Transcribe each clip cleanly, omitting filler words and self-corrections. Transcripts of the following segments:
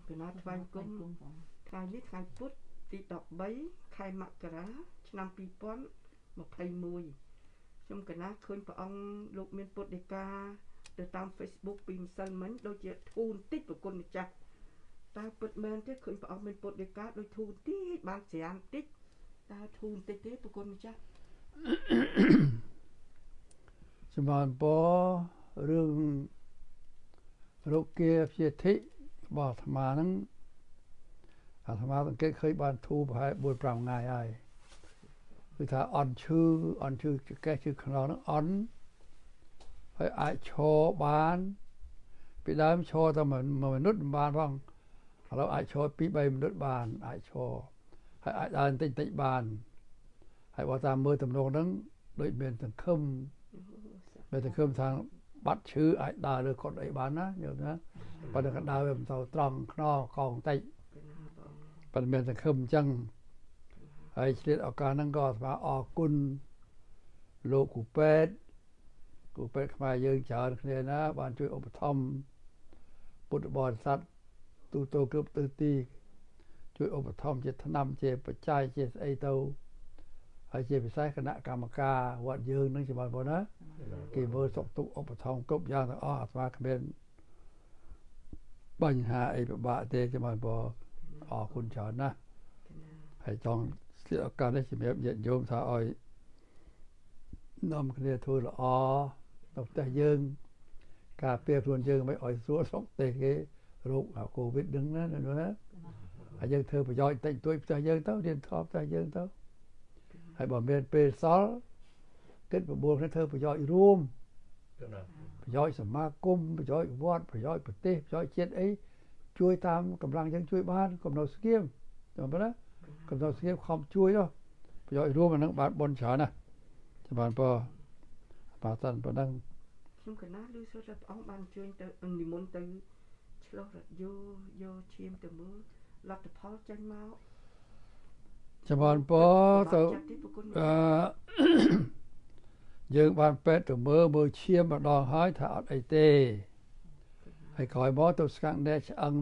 ពីណាថ្វាយគុំថ្ងៃនេះថ្ងៃពុធទី13ខែមករាឆ្នាំ2021ខ្ញុំកណាឃើញព្រះអង្គលោកមានពុទ្ធដីកាទៅតាម Facebook ពីម្សិលមិញដូចជាធូរបន្តិចប្រគុណម្ចាស់តើពិតមែនទេឃើញព្រះអង្គមានពុទ្ធដីកាដូចធូរបន្តិចបានច្រើនបន្តិចតើធូរបន្តិចទេប្រគុណម្ចាស់សម្បានពរឿងរោគាព្យាធិរបស់អាត្មាហ្នឹងអាត្មាសង្កេតឃើញបានធូរប្រហែល 4-5 ថ្ងៃហើយគឺថាអន់ឈឺកេះឈឺខ្នងហ្នឹងអន់ហើយអាចឈរបានពីដើមឈរតែ1minuមិនបានផងឥឡូវអាចឈរ 2-3 minuteបានអាចឈរហើយអាចដើរបន្តិចបានហើយបើតាមមើលទំនងហ្នឹងដូចមានសង្ឃឹមថាបាត់ឈឺអាចដើរលើកុដអីបានណាយល់ណាប៉ុន្តែក៏ដើរវាមិនទៅត្រង់ខ្នងកងតិចប៉ុន្តែមានសង្ឃឹមអញ្ចឹងហើយឆ្លៀតឱកាសហ្នឹងក៏ស្មាអរគុណលោកគ្រូពេទ្យខ្មែរយើងច្រើនគ្នាណាបានជួយឧបត្ថម្ភពុទ្ធបរិស័ទទូទៅគ្រប់ទិសទីជួយឧបត្ថម្ភជាថ្នាំជាបច្ច័យជាស្អីទៅហើយជាពិសេសគណៈកម្មការវត្តយើងនឹងច្បាស់បងណាគេមើលសុខទុក្ខឧបត្ថម្ភគ្រប់យ៉ាងទាំងអស់អាត្មាគ្មានបញ្ហាអីពិបាកទេច្បាស់បងអរគុណច្រើនណាស់ហើយចង់ស្លៀកឱកាសនេះជំរាបញាតិញោមថាឲ្យនាំគ្នាធ្វើល្អទៅផ្ទះយើងការពារខ្លួនយើងមិនឲ្យស្រួលសុខទេគេរោគកូវីដហ្នឹងណាហើយយើងធ្វើប្រយោជន៍តិចតួចផ្ទះយើងទៅរៀនថតផ្ទះយើងទៅហើយបើមានពេលសល់គិតប្របួលគ្នាធ្វើប្រយោជន៍រួមប្រយោជន៍សមាគមប្រយោជន៍វត្តប្រយោជន៍ប្រទេសប្រយោជន៍ជាតិអីជួយតាមកម្លាំងយើងជួយបានកុំនៅស្ងៀមចាំប៉ុណ្ណាកុំនៅស្ងៀមខំជួយទៅប្រយោជន៍រួមអានឹងបានបនច្រើនណាស់ចាំបានបើសិនប៉ុណ្ណឹងខ្ញុំកណាឮសូត្រថាព្រះអង្គបានជួយទៅនិមន្តទៅឆ្លោះរថយកឈាមទៅមើលលទ្ធផលចេញមកចាំបានទៅយើងបានពេទ្យទៅមើលឈាមម្ដងហើយថាអត់អីទេហើយក្រោយមកទៅស្កាំងណែឆ្អឹង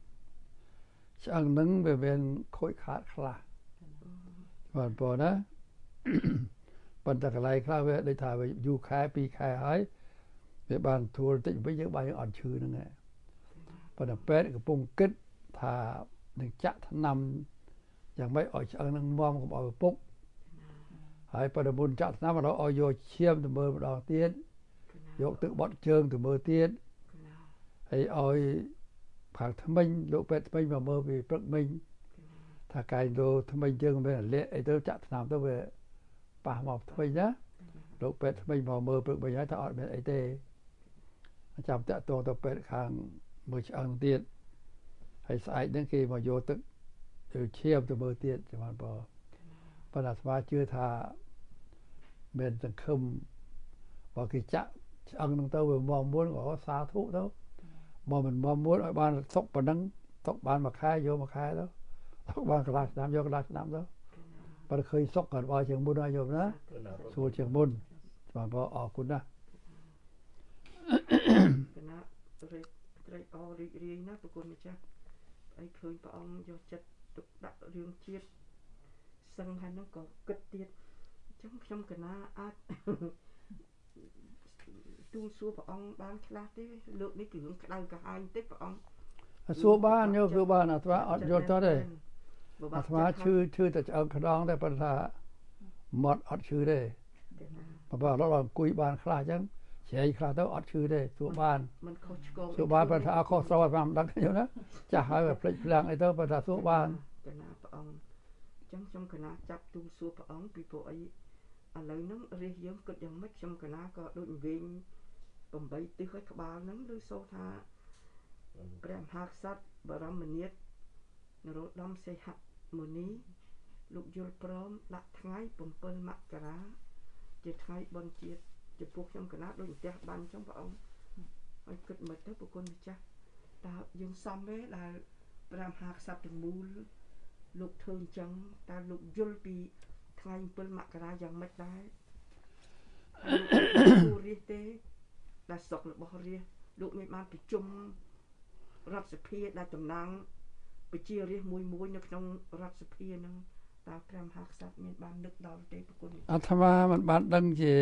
ហ្នឹងវាមានខូចខាតខ្លះបានប៉ុណ្ណាប៉ុន្តែកន្លែងខ្លះវាដូចថាវាយូរខែ2ខែហើយវាបានធូរបន្តិចវិញយើងបានអត់ឈឺហ្នឹងឯងប៉ុន្តែពេទ្យកំពុងគិតថានឹងចាក់ថ្នាំយ៉ាងម៉េចឲ្យឆ្អឹងនឹងមមកុំឲ្យពុកហើយប៉ុន្តែមុនចាក់ថ្នាំមកដល់ឲ្យយកឈាមទៅមើលម្ដងទៀតយកទឹកបត់ជើងទៅមើលទៀតហើយឲ្យខាងថ្មិញលោកពេទ្យថ្មិញមកមើលពីព្រឹកមិញថាកាយលោថ្មិញជើងមិនលាក់អីទៅចាក់ថ្នាំទៅវាប៉ះមកថ្មិញណាលោកពេទ្យថ្មិញមកមើលព្រឹកមិញហើយថាអត់មានអីទេចាំតាក់ទងទៅពេទ្យខាងមើលឆ្អឹងទៀតហើយស្អែកហ្នឹងគេមកយកទឹកឈាមទៅមើលទៀតចាំបានប៉ុន្តែស្មាជឿថាមានសង្ឃឹមបើគេចាក់ឆ្អឹងហ្នឹងទៅវាមកមុនក៏សាធុទៅមកមិនមកមុនឲ្យបានសុកប៉ុណ្ណឹងសុកបានមួយខែយកមួយខែទៅសុកបានកន្លះឆ្នាំយកកន្លះឆ្នាំទៅបើឃើញសុកក៏បើជាងមុនហើយយកណាស្រួលជាងមុនបាទអរគុណណាស់គណៈត្រេកអររីករាយណាស់ប្រគុណម្ចាស់អីឃើញព្រះអង្គយកចិត្តទុកដាក់រឿងជាតិសឹងហើយហ្នឹងក៏គិតទៀតអញ្ចឹងខ្ញុំកណាអាចទូលសួរព្រះអង្គបានខ្លះទេលោកនេះគឺរឿងក្តៅក្រហាយបន្តិចព្រះអង្គសួរបានយកសួរបានអាត្មាអត់យល់តទេអាត្មាឈឺតែឆ្អឹងខ្នងតែប៉ុន្តែមាត់អត់ឈឺទេបើដល់អង្គុយបានខ្លះអញ្ចឹងជ្រែកខ្លះទៅអត់ឈឺទេសួរបានមិនខុសឆ្គងសួរបានប៉ុន្តែខុសត្រូវឲ្យបានដឹងយល់ណាចាស់ហើយផ្លេចផ្លាំងអីទៅប៉ុន្តែសួរបានកណាព្រះអង្គអញ្ចឹងខ្ញុំកណាចាប់ទូលសួរព្រះអង្គពីព្រោះអីឥឡូវហ្នឹងរាជយើងគិតយ៉ាងម៉េចខ្ញុំកណាក៏ដូចវិញ8ទិសឲ្យក្បាលហ្នឹងឬសូថាព្រះមហាក្សត្របរមនាថនរោត្តមសីហមុនីលោកយល់ព្រមដាក់ថ្ងៃ7មករាជាថ្ងៃបុណ្យជាតិចំពោះខ្ញុំកណាដូចផ្ទះបាញ់ចឹងព្រះអង្គឲ្យគិតមិនទៅប្រគុណម្ចាស់តើយើងសមទេដែលព្រះមហាក្សត្រទាំងមូលលោកធ្វើអញ្ចឹងតើលោកយល់ពីថ្ងៃ7មករាយ៉ាងម៉េចដែរលោកគូរាជទេដែលស្រុករបស់រាជលោកមានបានប្រជុំរដ្ឋសភាដែលតំណាងប្រជារាស្ត្រមួយនៅក្នុងរដ្ឋសភានឹងតើព្រះមហាក្សត្រមានបាននឹកដល់ទេប្រគុណអាត្មាមិនបានដឹងជា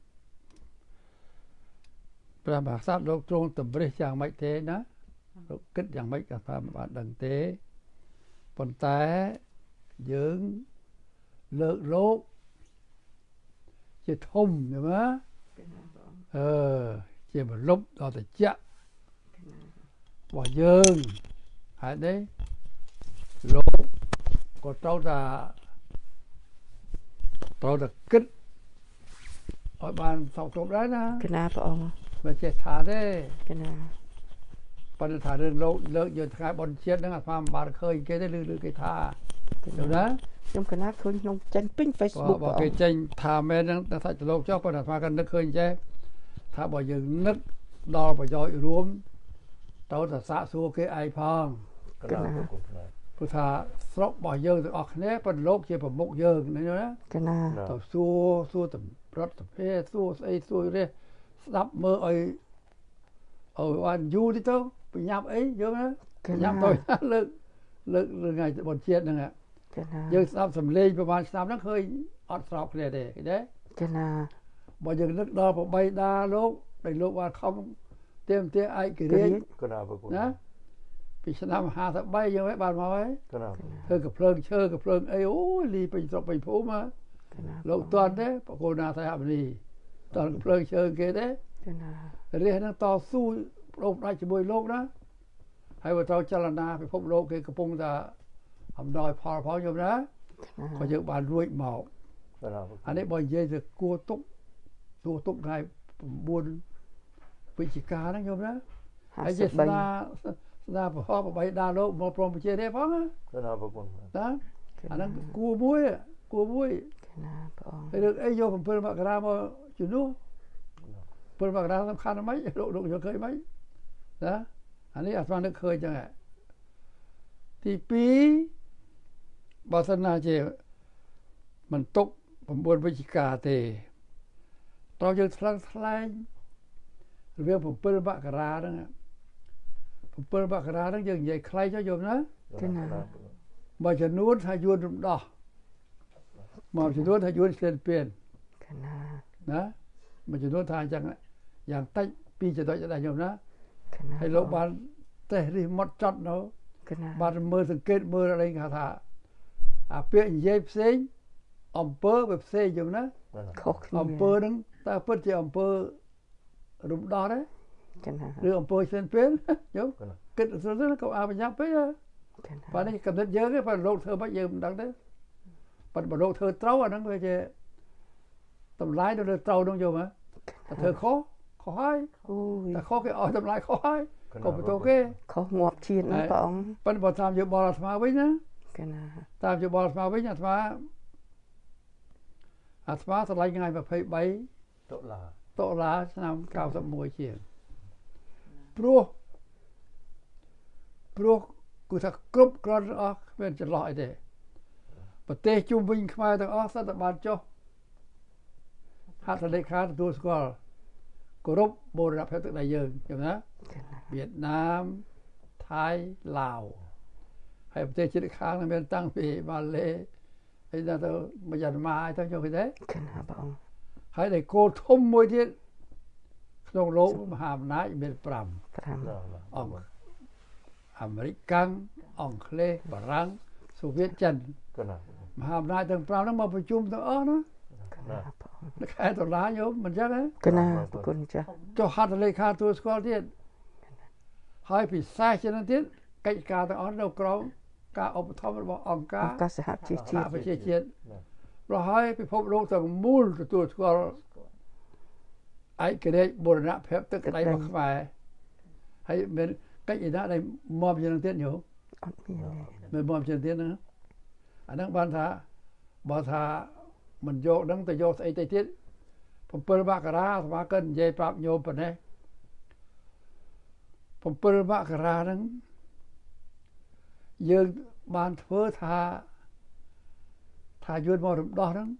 ព្រះមហាក្សត្រលោកទ្រង់តម្រិះយ៉ាងម៉េចទេណាលោកគិតយ៉ាងម៉េចអាត្មាមិនបានដឹងទេប៉ុន្តែយើងលើកលោកជាធំយល់ទេជាមលុបដល់តិចរបស់យើងហើយនេះលោកក៏ត្រូវតែគិតឲ្យបានសោកគ្រប់ដែរណាកណាព្រះអង្គមិនចេះថាទេកណាប៉ុន្តែថារឿងលោកលើកយកថ្ងៃបុណ្យជាតិហ្នឹងអាត្មាមិនបានឃើញគេទេឬគេថាយល់ណាខ្ញុំកណាឃើញក្នុងចេញពេញ Facebook បើគេចេញថាមែនហ្នឹងតែសាច់លោកចុះប៉ុន្តែអាត្មាក៏នឹកឃើញចេះថាបើយើងនឹកដល់ប្រយោជន៍រួមទៅតែសាកសួរគេឯងផងកណាព្រោះថាស្រុករបស់យើងទាំងអស់គ្នាប៉ុន្តែលោកជាប្រមុខយើងណាយល់ណាកណាទៅសួរតម្រដ្ឋសភាសួរស្អីសួររះស្ដាប់មើលឲ្យបានយូរទៅបញ្ញាប់អីយល់ណាបញ្ញាប់ទៅលើកថ្ងៃបុណ្យជាតិហ្នឹងយើងស្ដាប់សំឡេងប្រហែលឆ្នាំហ្នឹងឃើញអត់ស្របគ្នាទេឃើញទេកណាបើយើងនឹកដល់ប្របីដាលោកដែលលោកបានខំទៀមទាឯករាជ្យកណាប្រគុណណាពីឆ្នាំ53យើងបានមកហើយកណាធ្វើកភ្លើងឈើកភ្លើងអីអូយលីពេញស្រុកពេញភូមិមកលោកតន់ទេប្រគល់ណាថៃអមនីតន់កភ្លើងឈើគេទេកណារះនឹងតស៊ូប្រោបដាច់ជាមួយលោកណាហើយបើត្រូវចលនាពិភពលោកគេកំពុងតែអំណោយផលផងយល់ណាក៏យើងបានរួចមកអានេះបើនិយាយទៅគួរទុកថ្ងៃ9វិច្ឆិកាហ្នឹងយល់ណាហើយជាស្ដាប់ប្របីដាលោកមកព្រមប្រជាទេផងណាប្រគុណណាអាហ្នឹងគួរមួយណាព្រះអង្គហើយរឿងអីយក7មករាមកជំនួស7មករាសំខាន់ហ្មងលោកយកឃើញហ្មងណាអានេះអាត្មានឹកឃើញចឹងទី2បើសិនណាជាមិនទុក9វិច្ឆិកាទេត្រូវយើងថ្លែងរវាង7មករាហ្នឹង7មករាហ្នឹងយើងនិយាយខ្លីចុះយល់ណាមួយចំនួនថាយួនរំដោះមួយចំនួនថាយួនស្លេនពៀនណាមួយចំនួនថាអញ្ចឹងយ៉ាងតិច2ចំណុចដែរយល់ណាហើយលោកបានតេស្តរិះមុតចត់នៅបានមើលសង្កេតមើលអីគេថាអាពាក្យនិយាយផ្សេងអំពើវាផ្សេងយល់ណាខុសគ្នាអំពើហ្នឹងតើពិតជាអំពើរំដោះទេឬអំពើស្លេនពៀនយល់គិតស្រួលក៏អាបញ្ញាប់ពេកបាទនេះកំណត់យើងទេបើលោកធ្វើមិនយើងមិនដឹងទេប៉ុន្តែបើលោកធ្វើត្រូវអាហ្នឹងវាជាតម្លៃទៅលើត្រូវនោះយកមកតែធ្វើខុសហើយតែខុសគេអស់តម្លៃខុសហើយកុំបន្ទោសគេខុសងាប់ជាតិណាព្រះអង្គប៉ុន្តែបើតាមយោបល់អាត្មាវិញណាកណាតាមយោបល់អាត្មាវិញអាត្មាឆ្លៃថ្ងៃ23តុលាឆ្នាំ91ជាងព្រោះគឺថាគ្រប់គ្រាន់អស់គ្មានចន្លោះអីទេប្រទេសជុំវិញខ្មែរទាំងអស់សិតតែបានចុះហត្ថលេខាទទួលស្គាល់គោរពបូរណភាពទឹកដីយើងយល់ណាវៀតណាមថៃឡាវហើយប្រទេសជិតខាងនឹងមានតាំងពីម៉ាឡេហើយដល់ទៅយ៉ាន់ម៉ាទៅយកគេទេកណាបងហើយដែលគោលធំមួយទៀតក្នុងលោកមហាអំណាចមាន5អង្គអាមេរិកអង់គ្លេសបារាំងសូវៀតចិនមហាអំណាចទាំង5ហ្នឹងមកប្រជុំទាំងអស់ណាខែដុល្លារយោមិនចឹងទេកណាប្រគុណចាស់ចុះហត្ថលេខាទទួលស្គាល់ទៀតហើយពិសេសជាងនេះទៀតកិច្ចការទាំងអស់នៅក្រោមការឧបត្ថម្ភរបស់អង្គការសហជីវជាតិប្រជាជាតិព្រោះហើយពិភពលោកទាំងមូលទទួលស្គាល់ឯករាជ្យបូរណភាពទឹកដីរបស់ខ្មែរហើយមានកិច្ចឯណាដែលមកជាងទៀតញោមអត់មានមកជាងទៀតណាអាហ្នឹងបានថាបើថាមិនយកហ្នឹងទៅយកស្អីទៅទៀត7មករាស្មាកិននិយាយប្រាប់ញោមប៉ុណ្ណេះ7មករាហ្នឹងយើងបានធ្វើថាយួនមករំដោះហ្នឹង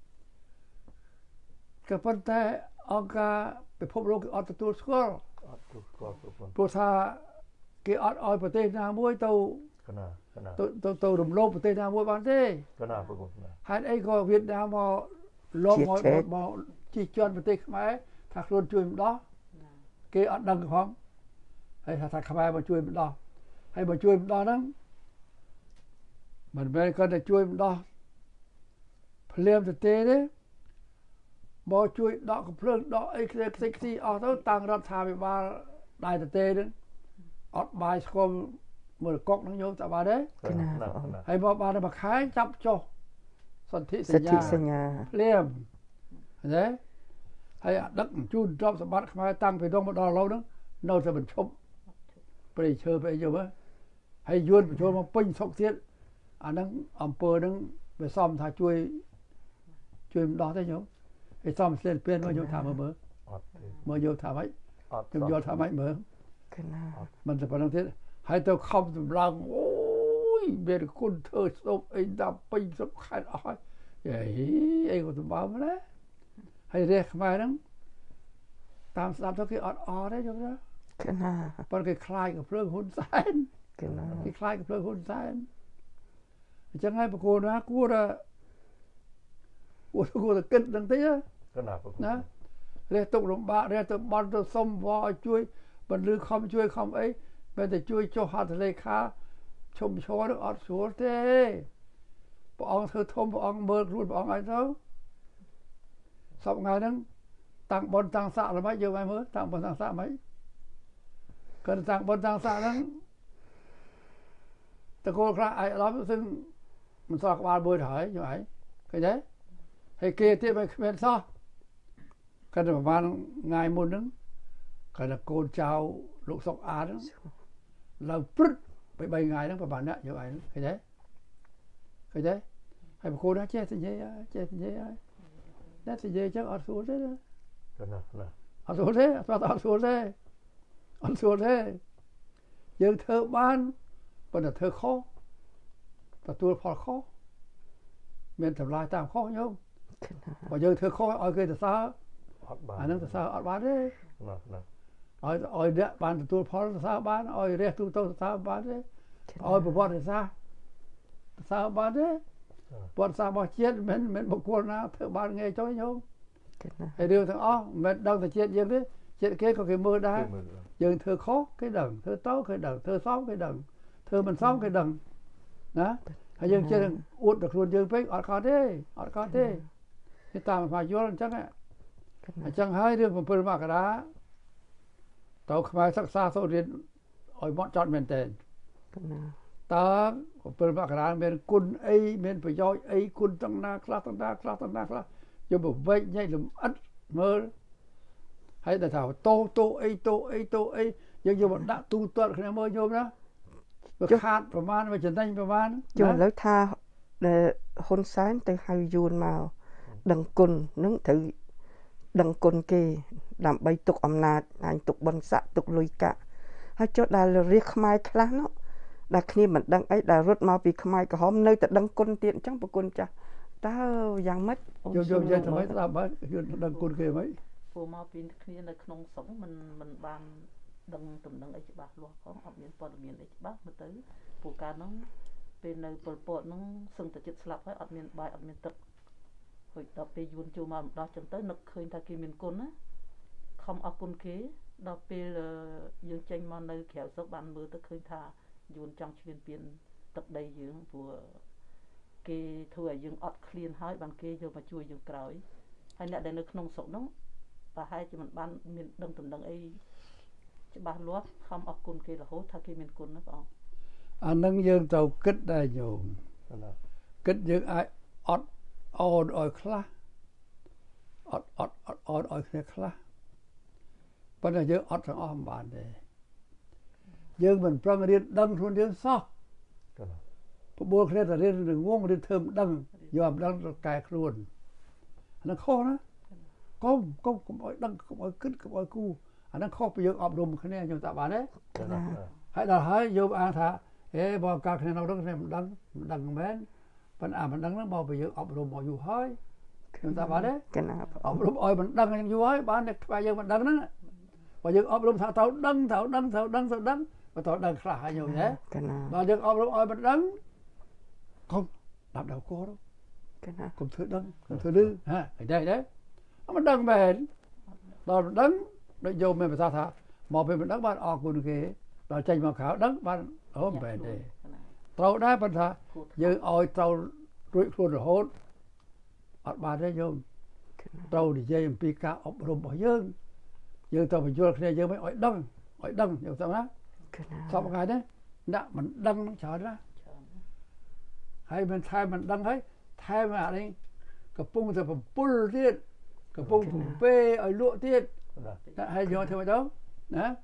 ក៏ប៉ុន្តែអង្គការពិភពលោកអត់ទទួលស្គាល់ព្រោះថាគេអត់ឲ្យប្រទេសណាមួយទៅទៅរំលោភប្រទេសណាមួយបានទេហេតុអីក៏វៀតណាមមកលោកមកជិះជាន់ប្រទេសខ្មែរថាខ្លួនជួយម្ដងគេអត់ដឹងផងហើយថាខ្មែរមកជួយម្ដងហើយមកជួយម្ដងហ្នឹងមិនមែនគាត់តែជួយម្ដងភ្លាមទៅទេមកជួយដកកំភ្លើងដកអីខ្ទេចអស់ទៅតាំងរដ្ឋាភិបាលដៃទៅទេហ្នឹងអត់បាយស្គមមើលកុកហ្នឹងញោមតាបានទេហើយមកបានមួយខែចាប់ចុះសន្ធិសញ្ញាភ្លាមណាហើយដឹកជូនទ្រព្យសម្បត្តិខ្មែរតាំងពីនោះមកដល់ឥឡូវហ្នឹងនៅតែមិនឈប់ព្រៃឈើអីយល់ហើយយួនបញ្ចូលមកពេញសុកទៀតអាហ្នឹងអង្គើហ្នឹងវាសំថាជួយម្ដងទេញោមហើយសំស្លេតពេលមកយកថាមើលអត់ទេមកយកថាម៉េចខ្ញុំយកថាម៉េចមើលមិនតែប៉ុណ្្នឹងទៀតហើយទៅខំសម្លឹងអូយមានគុណធ្វើស្ទប់អីដល់ពេញសុខខែអស់ហើយអីក៏សម្បើមណាហើយរះខ្មែរហ្នឹងតាមស្ដាប់ទៅគេអត់អរទេយល់ទេប៉ុន្តែគេខ្លាចកំភ្លើងហ៊ុនសែនគេខ្លាចកំភ្លើងហ៊ុនសែនអញ្ចឹងហើយប្រគល់ណាគួរតែគិតនឹងតិចណារះទុករំបាករះទៅបន់ទៅសុំវល់ឲ្យជួយបន្លឺខំជួយខំអីមិនតែជួយចុះហត្ថលេខាឈុំឈរនឹងអត់ស្រួលទេព្រះអង្គធ្វើធំព្រះអង្គមើលខ្លួនព្រះអង្គឲ្យទៅសពថ្ងៃហ្នឹងតាំងបនតាំងសាក់ល្មិចយកឲ្យមើលតាំងបនតាំងសាក់មិនគាត់តាំងបនតាំងសាក់ហ្នឹងតកូលខ្លះអាយឡំซึ่งមិនសល់ក្បាលមួយទៅហើយយកឲ្យឃើញទេហើយគេទៀតមិនគ្មានសោះគាត់ប្រហែលថ្ងៃមុនហ្នឹងគាត់កូនចៅលោកសុកអាតហ្នឹងឡើងព្រឹត្តទៅ3ថ្ងៃហ្នឹងប្រហែលអ្នកយកឲ្យឃើញទេហើយប្រគល់ណាចេះនិយាយហើយអ្នកនិយាយចឹងអត់ស្រួលទេណាអត់ស្រួលទេអត់ស្រួលទេយើងធ្វើបានប៉ុន្តែធ្វើខុសទទួលផលខុសមានតម្លៃតាមខុសញោមបើយើងធ្វើខុសឲ្យគេទៅសើអត់បានអាហ្នឹងទៅសើអត់បានទេឲ្យអ្នកបានទទួលផលទៅសើបានឲ្យរះទូទៅសើបានទេឲ្យប្រវត្តិសាស្ត្រទៅសើបានទេប្រវត្តិសាស្ត្ររបស់ជាតិមិនបុគ្គលណាធ្វើបានងាយចុះញោមហើយរឿងទាំងអស់មិនដឹងតែជាតិយើងទេជាតិគេក៏គេមើលដែរយើងធ្វើខុសគេដឹងធ្វើទៅគេដឹងធ្វើសមគេដឹងធ្វើមិនសមគេដឹងណាហើយយើងចេះអួតដល់ខ្លួនយើងពេកអត់ខុសទេគេតាមមកយល់អញ្ចឹងហើយរឿង7មករាតើខ្មែរសិក្សាសូត្ររៀនឲ្យមកចត់មែនតើតើ7មករាមានគុណអីមានប្រយោជន៍អីគុណទាំងណាខ្លះយកមកវែកញែកលំអិតមើលហើយតែថាតោអីយើងយកមកដាក់ទូទាត់គ្នាមើលញោមណាវាខាតប្រមាណវាចំណេញប្រមាណចូលឥឡូវថាដែលហ៊ុនសែនទៅហៅយួនមកដឹងគុណនឹងត្រូវដឹងគុណគេដើម្បីទុកអំណាចអញទុកបនស័កទុកលុយកាក់ហើយចុះដែលរាជខ្មែរខ្លះនោះដែលគ្នាមិនដឹងអីដែលរត់មកពីខ្មែរក្រហមនៅតែដឹងគុណទៀតអញ្ចឹងប្រគុណចាស់តើយ៉ាងម៉េចយកនិយាយថ្មីស្ដាប់បានយើងដឹងគុណគេហ្មងព្រោះមកពីគ្នានៅក្នុងស្រុកមិនបានដឹងតំណឹងអីច្បាស់លាស់ផងអត់មានព័ត៌មានអីច្បាស់មើលទៅព្រោះកាលហ្នឹងពេលនៅពលពតហ្នឹងសឹងតែចិត្តស្លាប់ហើយអត់មានបាយអត់មានទឹកហើយដល់ពេលយួនចូលមកម្ដងចឹងទៅនឹកឃើញថាគេមានគុណណាខំអរគុណគេដល់ពេលយើងចេញមកនៅក្រៅស្រុកបានមើលទៅឃើញថាយួនចង់ឈ្លានពានទឹកដីយើងព្រោះគេធ្វើឲ្យយើងអត់ឃ្លានហើយបានគេយកមកជួយយើងក្រោយហើយអ្នកដែលនៅក្នុងស្រុកហ្នឹងប្រហែលជាមិនបានមានដឹងតំណឹងអីច្បាស់លាស់ខំអរគុណគេរហូតថាគេមានគុណណាបងអានឹងយើងត្រូវគិតដែរញោមគិតយើងអាចអត់អោនឲ្យខ្លះអត់អោនឲ្យគ្នាខ្លះប៉ុន្តែយើងអត់ទាំងអស់មិនបានទេយើងមិនប្រឹងរៀនដឹងខ្លួនយើងសោះប្របួលគ្នាតែរៀនងងរៀនធ្វើមិនដឹងយកមិនដឹងទៅកែខ្លួនអានឹងខុសណាកុំឲ្យដឹងកុំឲ្យគិតកុំឲ្យគូអានឹងខុសពីយើងអប់រំគ្នាខ្ញុំតាបានទេហើយដល់ហើយយកអានថាបើកាលគ្នានៅនោះគ្នាមិនដឹងមែនប៉ុន្តែមិនដឹងហ្នឹងមកពីយើងអប់រំមកយូរហើយខ្ញុំតាបានទេអប់រំឲ្យមិនដឹងយ៉ាងយូរហើយបានតែខ្វះយើងមិនដឹងហ្នឹងបើយើងអប់រំថាត្រូវដឹង mà tao đang khá hay nhiều thế Kena. và được ông ơi bật đắng không làm đầu cô đâu Kena. không thứ đắng không thứ lư ha ở đây đấy nó đắng bền đòi đắng đợi vô mình phải sao thà mà về mình đắng bạn ở cùng cái đòi tranh mà khảo đắng bạn ở bền đây tao đã bạn thà giờ ơi tao rủi luôn rồi hốt ở bà đây vô tao thì dây pi cá ốc rùm bỏ dương giờ tao phải vô này giờ mới ỏi đắng hiểu sao đó sau một ngày đấy đã mình đắng nó chờ đó hay mình thay mình đắng ấy thay mà đây cái pung thì phải pull tiết cái pung phải bê ở lụa tiết hay vô theo đó đó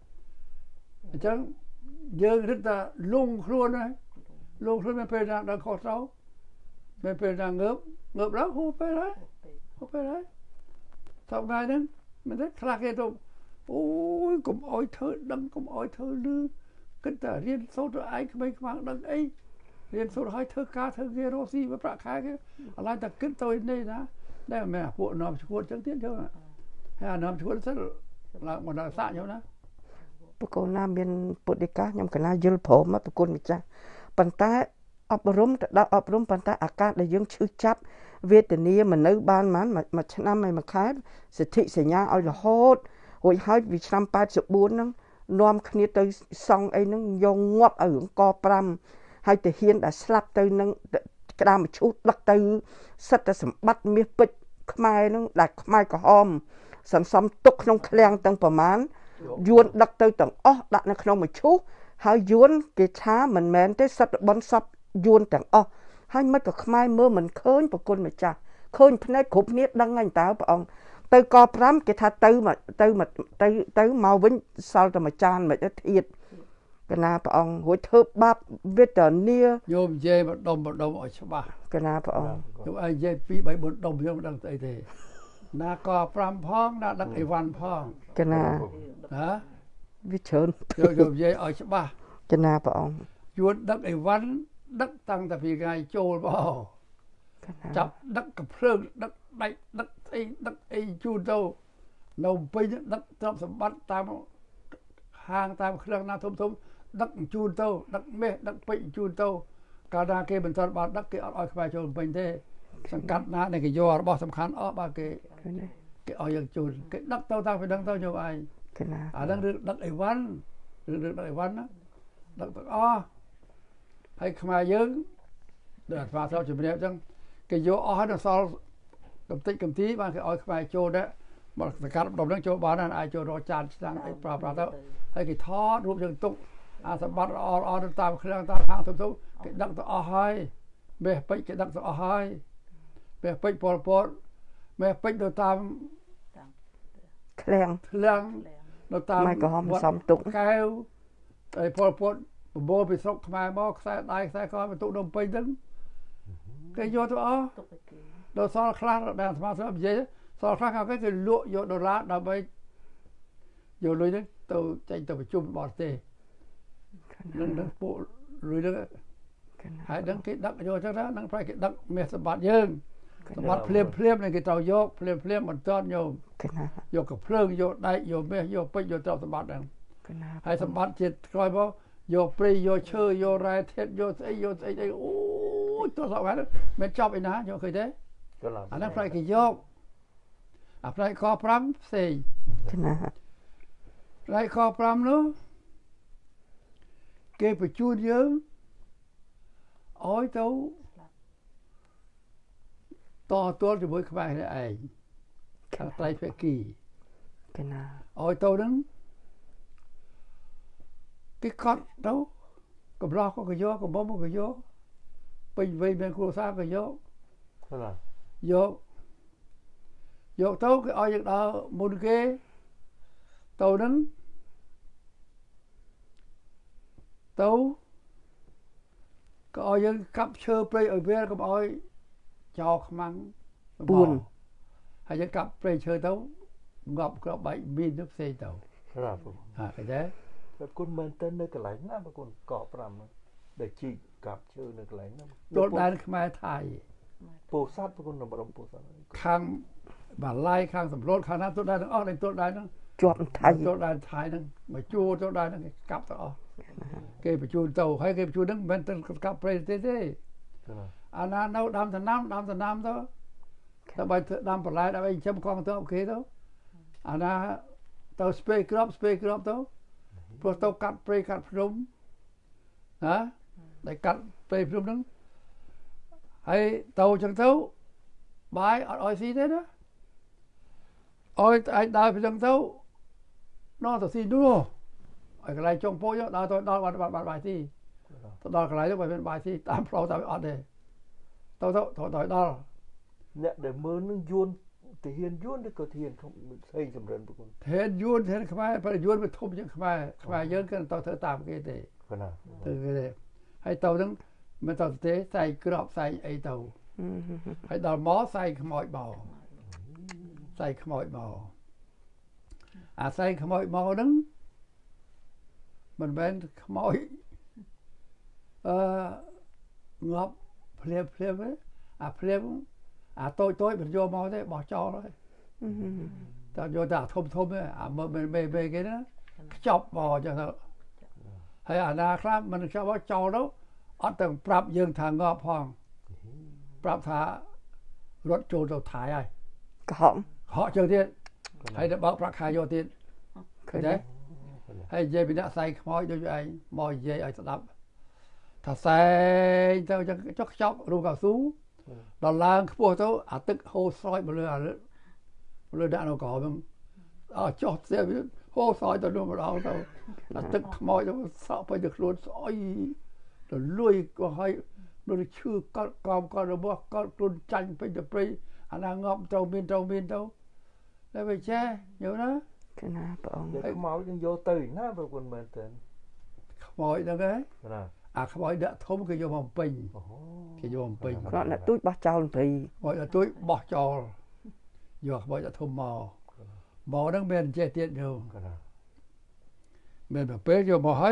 chẳng giờ rất là lung luôn đấy lung luôn mình phải đang khó sáu mình phải đang ngợp đó húp đấy sau ngày đấy mình rất khá cái tôi ôi cũng ôi thơ đăng cũng ôi thơ lư cái ta riêng số rồi ai mấy khoảng đăng ấy riêng số rồi thơ ca thơ ghê rô xì với bạc khai cái lại ta kinh tôi đây đó đây là mẹ phụ nòm chuột chẳng tiến đâu hay là nòm chuột rất là một đời xa nhau đó បកូនណាមានពុទ្ធិកាខ្ញុំកណាយល់ព្រមមកប្រគុណម្ចាស់ប៉ុន្តែអប់រំទៅដល់អប់រំប៉ុន្តែអាកាសដែលយើងឈឺចាប់វេទនាមិននៅបានមួយឆ្នាំហើយមួយខែសិទ្ធិសញ្ញាឲ្យរហូតរួចហើយពីឆ្នាំ84ហ្នឹងនាំគ្នាទៅសង់អីហ្នឹងយកងាប់ឲ្យរឿងក5ហើយទៅហ៊ានដែលស្លាប់ទៅនឹងក្តាមឈូសដឹកទៅសិតតែសម្បត្តិមាសពេជ្រខ្មែរហ្នឹងដែលខ្មែរក្រហមសន្សំទុកក្នុងឃ្លាំងទាំងប្រមាណយួនដឹកទៅទាំងអស់ដាក់នៅក្នុងមឈូសហើយយួនគេថាមិនមែនទេសិតបនសពយួនទាំងអស់ហើយមិនក៏ខ្មែរមើលមិនឃើញប្រគុណម្ចាស់ឃើញភ្នែកគ្រប់គ្នាដឹងហើយតើព្រះអង្គទៅក5គេថាទៅមកវិញសល់តែមួយចានមិនធៀបកណាព្រះអង្គរួចធ្វើបាបវេទនា nhôm dê mà đom ởច្បាស់កណាព្រះអង្គខ្ញុំឲ្យនិយាយ2 3 4ដុំខ្ញុំមិនដឹងស្អីទេណាក៏5ផងណាដឹកអីវ៉ាន់ផងកណាណាវាច្រើនខ្ញុំនិយាយឲ្យច្បាស់កណាព្រះអង្គយួនដឹកអីវ៉ាន់ដឹកតាំងតែពីថ្ងៃចូលបោចាប់ដឹកកំភ្លើងដឹកដៃដឹកអីជូនទៅនៅពេញដឹកទ្រព្យសម្បត្តិតាមហាងតាមឃ្លាំងណាធំដឹកជូនទៅដឹកមាសដឹកពេជ្រជូនទៅកាលណាគេមិនទាន់បានដឹកគេអត់ឲ្យខ្មែរចូលពេញទេសង្កាត់ណាដែលគេយករបស់សំខាន់អស់បាទគេឲ្យយើងជូនគេដឹកទៅតាំងពីដឹងទៅយកឯងកណាអាហ្នឹងរឿងដឹកអីវ៉ាន់រឿងដឹកអីវ៉ាន់ណាដឹកទាំងអស់ហើយខ្មែរយើងដែលស្វាស្របជំរាបអញ្ចឹងគេយកអស់ហើយដល់សល់កំតិចកំទីបានគេឲ្យខ្មែរចូលដែរមកសង្កាត់ដុំហ្នឹងចូលបានអាចចូលរកចានឆ្នាំងអីប្រើទៅហើយគេថតរូបយើងទុកអាសម្បត្តិល្អទៅតាមឃ្លាំងតាមហាងធំគេដឹកទៅអស់ហើយមេពេជ្រគេដឹកទៅអស់ហើយមេពេជ្រពលមេពេជ្រទៅតាមឃ្លាំងនៅតាមម៉ែក្រហមសំទុកកែវហើយពលបបោពីស្រុកខ្មែរមកខ្សែដៃខ្សែកបន្ទុកនំពេញហ្នឹងគេយកទៅអស់ដល់សល់ខ្លះដែលស្មារតីនិយាយសល់ខ្លះគេលក់យកដុល្លារដើម្បីយកលុយហ្នឹងទៅចេញទៅប្រជុំបរទេសនឹងពួកលុយហ្នឹងហើយដឹងគេដឹកយកចឹងណានឹងប្រែគេដឹកមាសសម្បត្តិយើងសម្បត្តិភ្លាមនឹងគេត្រូវយកភ្លាមមិនទាន់យកយកកភ្លើងយកដែកយកមាសយកពេជ្រយកទ្រព្យសម្បត្តិហ្នឹងហើយសម្បត្តិជាតិក្រោយមកយកព្រៃយកឈើយករ៉ែធាតុយកស្អីអូយទោះស្អីមិនចប់ឯណាយកឃើញទេអាហ្នឹងប្រែគេយកអាផ្នែកខ5ផ្សេងកណាផ្នែកខ5នោះគេបញ្ជូនយើងឲ្យទៅតទល់ជាមួយខ្មែរនេះឯងខាងត្រៃភាគីកណាឲ្យទៅហ្នឹងគេកត់ទៅកំឡោះក៏យកកំបំក៏យកពេញវ័យមានគ្រួសារក៏យកយកទៅគេឲ្យយើងដល់មុនគេទៅហ្នឹងទៅក៏ឲ្យយើងកាប់ឈើព្រៃឲ្យវាកុំឲ្យចោលខ្មាំងពួនហើយយើងកាប់ព្រៃឈើទៅងាប់ក្របបែកមានទៅផ្សេងទៅបាទឃើញទេ But good maintain the line, but good cop ram. The cheek capture the line. Don't like my tie. Posat, but good number of posat. ខាងបាឡៃខាងសម្លូតខាងណាទៅដែរទាំងអស់ដែលទៅដែរហ្នឹងជាប់ថៃចូលដែនថៃហ្នឹងមកជួចូលដែនហ្នឹងគេកាប់ទៅអស់គេបញ្ជូនទៅហើយគេបញ្ជូនហ្នឹងមិនមែនទៅកាប់ព្រៃទេ អាណានៅដាំដំណាំទៅដើម្បីដាំបន្លែដើម្បីចិញ្ចឹមកងទ័ពគេទៅអាណាទៅស្ពេក្របទៅព្រោះទៅកាត់ព្រៃកាត់ភ្នំណាដែលកាត់ព្រៃភ្នំហ្នឹងហើយទៅអញ្ចឹងទៅបាយអត់ឲ្យស៊ីទេណាឲ្យឯងដើរពីអញ្ចឹងទៅនោះទៅស៊ីនោះឲ្យកន្លែងចុងពោចដើរទៅដល់បាត់បាយស៊ីទៅដល់កន្លែងទៅមិនមានបាយស៊ីតាមផ្លូវតែអត់ទេទៅដល់អ្នកដែលមើលនឹងយួនទាហានយួនឬក៏ទាហានផ្សេងសម្រិនប្រគុណទាហានយួនខ្មែរប្រយួនវាធំជាងខ្មែរយើងគឺទៅធ្វើតាមគេទេណាទៅគេទេហើយទៅហ្នឹងមិនទៅទេសែងក្របសែងអីទៅហើយដល់មកសែងខ្មោចមកសែងខ្មោចមកអាសែងខ្មោចមកហ្នឹងមិនមែនខ្មោចងាប់ភ្លាមទេអាភ្លាមអាតូចមិនយកមកទេបោះចោលហើយតែយកតែធំទេអាមើគេណាខ្ចប់មកចឹងទៅហើយអាណាខ្លះមិនខ្ចប់មកចោលទៅអត់ទាំងប្រាប់យើងថាងាប់ផងប្រាប់ថារត់ចូលទៅថៃហើយកុហកចឹងទៀតហើយទៅបើកប្រាក់ខែយកទៀតឃើញទេហើយនិយាយពីអ្នកសែងខ្មោចដូចឯងមកនិយាយឲ្យស្ដាប់ថាសែងទៅចឹងចុះខ្ចប់រូបកៅស៊ូដល់ឡើងខ្ពស់ទៅអាទឹកហូរស្រោចមកលើដាក់នៅក្រោមហ្នឹងអត់ចុះស្ទះហូរស្រោចទៅនោះម្ដងទៅអាទឹកខ្មោចទៅសក់ពេញទៅខ្លួនស្អុយទៅលួយក៏ឲ្យនៅឈឺកត់កោមរបស់កត់ខ្លួនចាញ់ពេញទៅព្រៃអាណាងាប់ទៅមានទៅតែវាចេះយល់ណាគឺណាបងខ្មោចនឹងយកទៅណាប្រគុណមែនតើខ្មោចហ្នឹងហ៎ណាអាខ្មោចដាក់ធំគេយកមកពេញគេយកមកពេញគាត់អ្នកទូចបោះចោលព្រៃខ្មោចដាក់ទូចបោះចោលយកខ្មោចដាក់ធំមកហ្នឹងមានចេះទៀតយកមានទៅពេលយកមកហើយ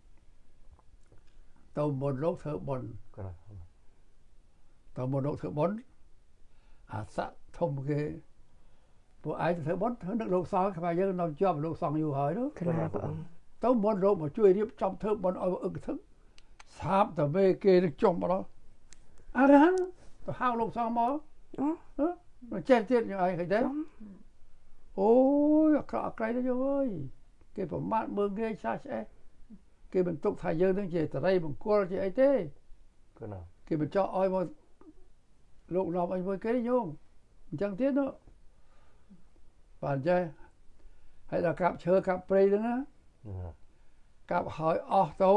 ទៅមុនលោកធ្វើបុណ្យទៅមុនលោកធ្វើបុណ្យអាស័កធំគេពួកឯងធ្វើបុណ្យធ្វើនឹកលោកសង្ឃខ្មែរយើងនៅជាប់លោកសង្ឃយូរហើយនោះគឺណាបងទៅមុនលោកមកជួយរៀបចំធ្វើបុណ្យឲ្យអឹកធឹកសាបតែមេគេនឹងចុះមកដល់អរហន្តទៅហៅលោកសង្ឃមកចេះទៀតយ៉ាងឯងឃើញទេអូយអក្រក់ទៅយើងអើយគេប្រមាថមើងងាយឆ្អែតគេបន្ទុកថាយើងនឹងជាតរីបង្គោលជាអីទេគឺណាគេបញ្ចោះឲ្យមកលោកឡំអីមួយគេញោមអញ្ចឹងទៀតនោះបាទចេះហើយដល់កាប់ឈើកាប់ព្រៃហ្នឹងណាកាប់ហើយអស់ទៅ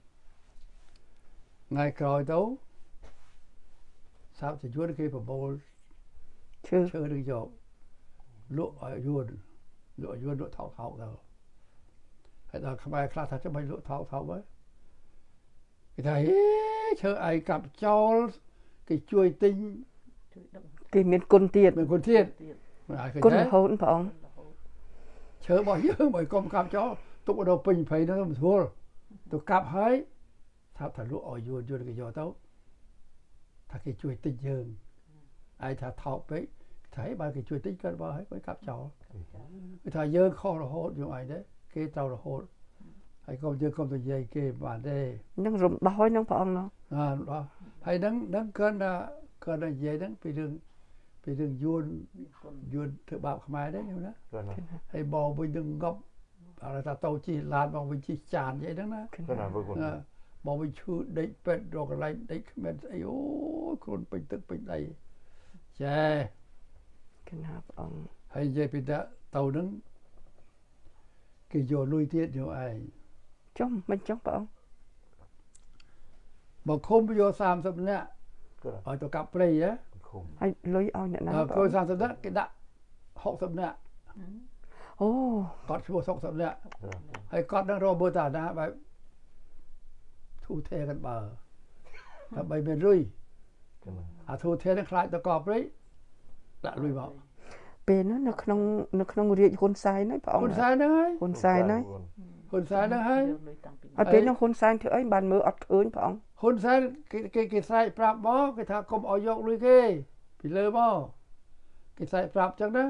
ថ្ងៃក្រោយទៅសាប់ជាយួនគេប្រមូលឈើនឹងយកលក់ឲ្យយួនលក់ថោកទៅហើយដល់ខ្មែរខ្លះថាចាំបាច់លក់ថោកហើយគេថាហេឈើឯងកាប់ចោលគេជួយទិញគេមានគុណទៀតមិនគុណរហូតព្រះអង្គឈើរបស់យើងមកកុំកាប់ចោលទុកដល់ពេញព្រៃនោះមិនស្រួលទៅកាប់ហើយថាលក់ឲ្យយួនគេយកទៅថាគេជួយទិញយើងឯងថាថោកពេកថាហេបើគេជួយទិញកើតបើហើយកាប់ចោលគេថាយើងខុសរហូតយើងឯងទេគេត្រូវរហូតហើយកុំយើងកុំទៅនិយាយគេបានទេនឹងរំដោះនឹងព្រះអង្គនោះហើយនឹងគាត់និយាយហ្នឹងពីរឿងយួនធ្វើបាបខ្មែរដែរយល់ណាហើយបងវិញនឹងងប់ឲ្យថាតោជីឡានបងវិញជីចានអីហ្នឹងណាបងវិញឈឺដេកពេទ្យរកកន្លែងដេកគ្មានស្អីអូខ្លួនពេញទឹកពេញដីចាគណាព្រះអង្គហើយនិយាយពីទៅហ្នឹងគេយកលុយទៀតយកឯងចំមិនចង់ព្រះអង្គមកឃុំយក30នាក់ឲ្យទៅកាប់ព្រៃហ៎ហើយលុយឲ្យអ្នកណាគ្រូ30នាក់គេដាក់60នាក់អូគាត់ឈ្មោះ60នាក់ហើយគាត់នឹងរកមើលតាណាបែបធូរថេกันបើដើម្បីមានលុយអាធូរថេនឹងខ្លាចទៅកប់ព្រៃដាក់លុយមកពេលនោះនៅក្នុងរាជហ៊ុនសែនហ្នឹងព្រះអង្គហ៊ុនសែនហ្នឹងហើយហ៊ុនសែនហ្នឹងហើយពេលនោះហ៊ុនសែនធ្វើអីបានមើលអត់ឃើញព្រះអង្គហ៊ុនសែនគេស្រែកប្រាប់មកគេថាកុំឲ្យយកលុយគេពីលើមកគេស្រែកប្រាប់ចឹងណា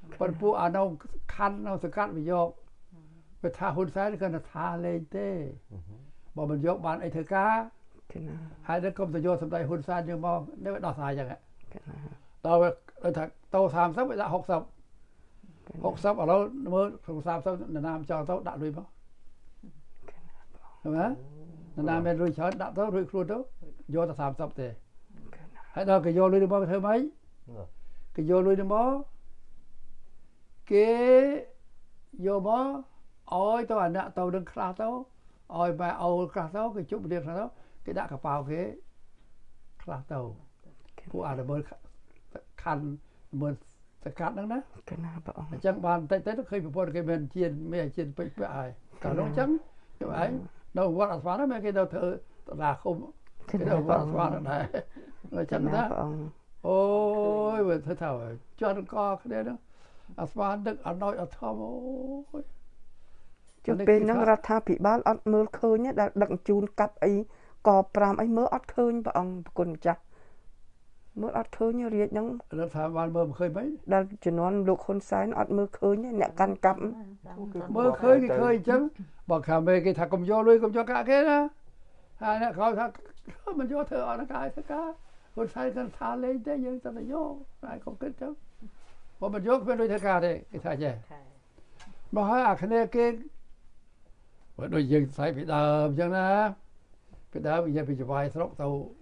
ប៉ុន្តែពួកអានោះខាន់នៅសកាត់វាយកវាថាហ៊ុនសែនគាត់ថាលេងទេបើមិនយកបានអីធ្វើការគេណាហើយដល់គុំទៅយកសម្ដីហ៊ុនសែនយើងមកនេះវាដោះស្រាយចឹងគេណាដល់ថាតោ30វាដាក់60 60ឥឡូវមើលក្នុង30ណាមចង់ទៅដាក់លុយមកឃើញណាណាមានលុយច្រើនដាក់ទៅរួចខ្លួនទៅយកតែ30ទេហើយដល់គេយកលុយទៅមកធ្វើម៉េចគេយកលុយទៅមកគេយកមកអោយទៅអាអ្នកទៅនឹងខ្លះទៅអោយបែអោលខ្លះទៅគេជប់រៀនខ្លះទៅគេដាក់កប៉ាល់គេខ្លះទៅពួកអាមើលខាន់មើលសកាត់ហ្នឹងណាគេណាបងអញ្ចឹងបានតិចទៅឃើញប្រពន្ធគេមានជាមានពេកពាក់ហើយកាលនោះអញ្ចឹងទៅឯងនៅវត្តអាស្វានហ្នឹងគេទៅធ្វើតារាឃុំគេទៅវត្តអាស្វានដែរអញ្ចឹងណាអូយវាធ្វើថាជាន់កគ្នាហ្នឹងអាស្វានដឹកអត់ដោយអត់ធំអូយចុះពេលហ្នឹងរដ្ឋាភិបាលអត់មើលឃើញដែលដឹកជូនកាប់អីក5អីមើលអត់ឃើញព្រះអង្គប្រគុណម្ចាស់មើលអត់ឃើញរាជហ្នឹងរដ្ឋាភិបាលមើលមិនឃើញមិនដល់ជំនាន់លោកហ៊ុនសែនអត់មើលឃើញអ្នកកាន់កាប់មើលឃើញគេឃើញអញ្ចឹងបើខាងមេគេថាកុំយកលុយកុំយកកាក់គេណាហើយអ្នកเขาថាមិនយកធ្វើអត់កាយធ្វើការហ៊ុនសែនគាត់ថាលេងទេយើងតែយកហើយកុំគិតចឹងបើមិនយកពេលលុយធ្វើការទេគេថាចេះមកហើយអាគ្នាគេបើដូចយើងស្អីពីដើមអញ្ចឹងណាពីដើមនិយាយពីចវាយស្រុក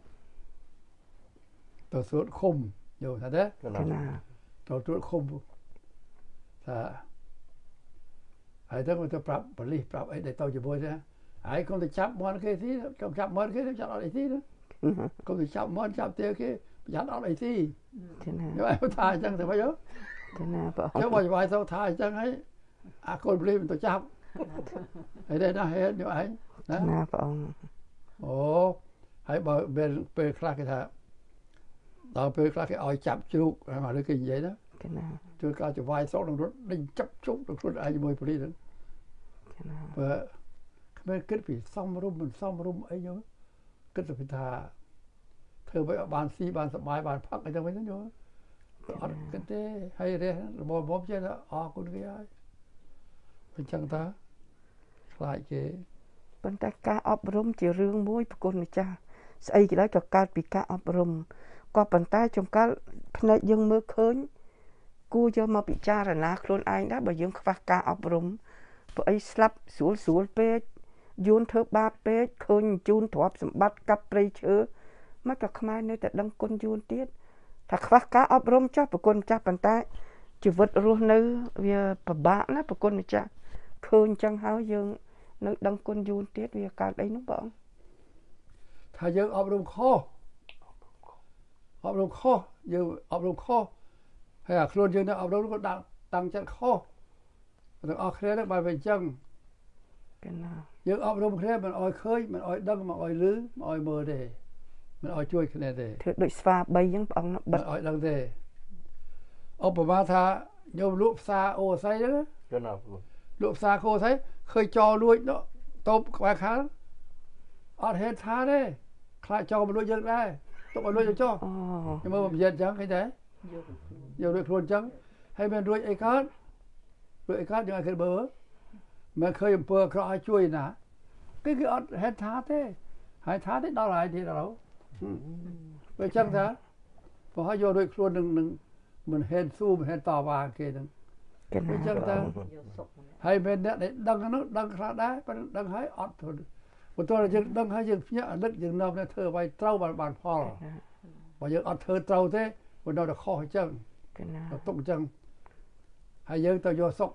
ទៅសួតឃុំយកថាទេទៅត្រួតឃុំថាហើយទៅទៅប្រាប់ប៉ូលីសប្រាប់អីដែលទៅជាមួយទេហើយកុំទៅចាប់មន់គេទីកុំចាប់មន់គេចាប់អត់អីទីណាកុំទៅចាប់មន់ចាប់ទាគេប្រយ័ត្នអត់អីទីទេណាយកឲ្យថាអញ្ចឹងទៅមកយកទេណាបងចុះបើចវាយទៅថាអញ្ចឹងហើយអាកូនប៉ូលីសទៅចាប់ហើយដែរណាហេតុយកឯងណាបងអូហើយបើពេលខ្លះគេថាដល់ពេលខ្លះគេឲ្យចាប់ជ្រូកមកលើគេនិយាយណាគេណាជួយការចវាយស្រុកនឹងរត់ដេញចាប់ជ្រូកទៅខ្លួនឯងជាមួយប៉ូលីសហ្នឹងគេណាបើគ្មានគិតពីសំរុំមិនសំរុំអីហ្នឹងគិតទៅថាធ្វើឲ្យបានស៊ីបានសប្បាយបានផឹកអីចឹងវិញយល់អត់គិតទេហើយរះរបបចេះថាអរគុណគេហើយអញ្ចឹងតាខ្លាចគេប៉ុន្តែការអប់រំជារឿងមួយប្រគុណម្ចាស់ស្អីក៏ដោយក៏កើតពីការអប់រំក៏ប៉ុន្តែចំកាលផ្នែកយើងមើលឃើញគួរយកមកពិចារណាខ្លួនឯងដែរបើយើងខ្វះការអប់រំព្រោះអីស្លាប់ស្រួលពេកយួនធ្វើបាបពេកឃើញជូនទ្រព្យសម្បត្តិកាប់ព្រៃឈើមកក៏ខ្មែរនៅតែដឹងគុណយួនទៀតថាខ្វះការអប់រំចុះប្រគុណម្ចាស់ប៉ុន្តែជីវិតរស់នៅវាពិបាកណាប្រគុណម្ចាស់ឃើញអញ្ចឹងហើយយើងនៅដឹងគុណយួនទៀតវាកើតអីនោះបងថាយើងអប់រំខុសយើងអប់រំខុសហើយអាខ្លួនយើងនៅអប់រំក៏តាំងចិត្តខុសទាំងអស់គ្នានឹងបើវាអញ្ចឹងកណាយើងអប់រំគ្នាមិនអោយឃើញមិនអោយដឹងមិនអោយឮមិនអោយមើលទេមិនអោយជួយគ្នាទេធ្វើដូចស្វា3អញ្ចឹងព្រះអង្គបិទអោយដឹងទេឧបមាថាញោមលក់ផ្សារអូស័យហ្នឹងកណាលក់ផ្សារអូស័យឃើញចោលលួចតូបក្បែរខាងអត់ហេតុថាទេខ្លាចចោលមកលួចយើងដែរទុកឲ្យលួចទៅចោលខ្ញុំមើលប្រយ័ត្នអញ្ចឹងឃើញទេយករួចខ្លួនអញ្ចឹងហើយមានរួចអីកើតយើងឲ្យគេមើលមិនឃើញអំពើអាក្រក់ឲ្យជួយណាគេអត់ហេតុថាទេហើយថាទេដល់ហើយទៀតឥឡូវបើអញ្ចឹងថាបើឲ្យយករួចខ្លួននឹងមិនហេតុស៊ូមិនហេតុតវ៉ាគេហ្នឹងគេអញ្ចឹងថាហើយមានអ្នកដែលដឹងនោះដឹងខ្លះដែរប៉ុន្តែដឹងហើយអត់ធ្វើបន្ទាប់យើងដឹងហើយយើងភ្ញាក់អាណិតយើងនាំតែធ្វើអ្វីត្រូវបានផលបើយើងអត់ធ្វើត្រូវទេវានៅតែខុសអញ្ចឹងគេណាទុកអញ្ចឹងហើយយើងទៅយកសុក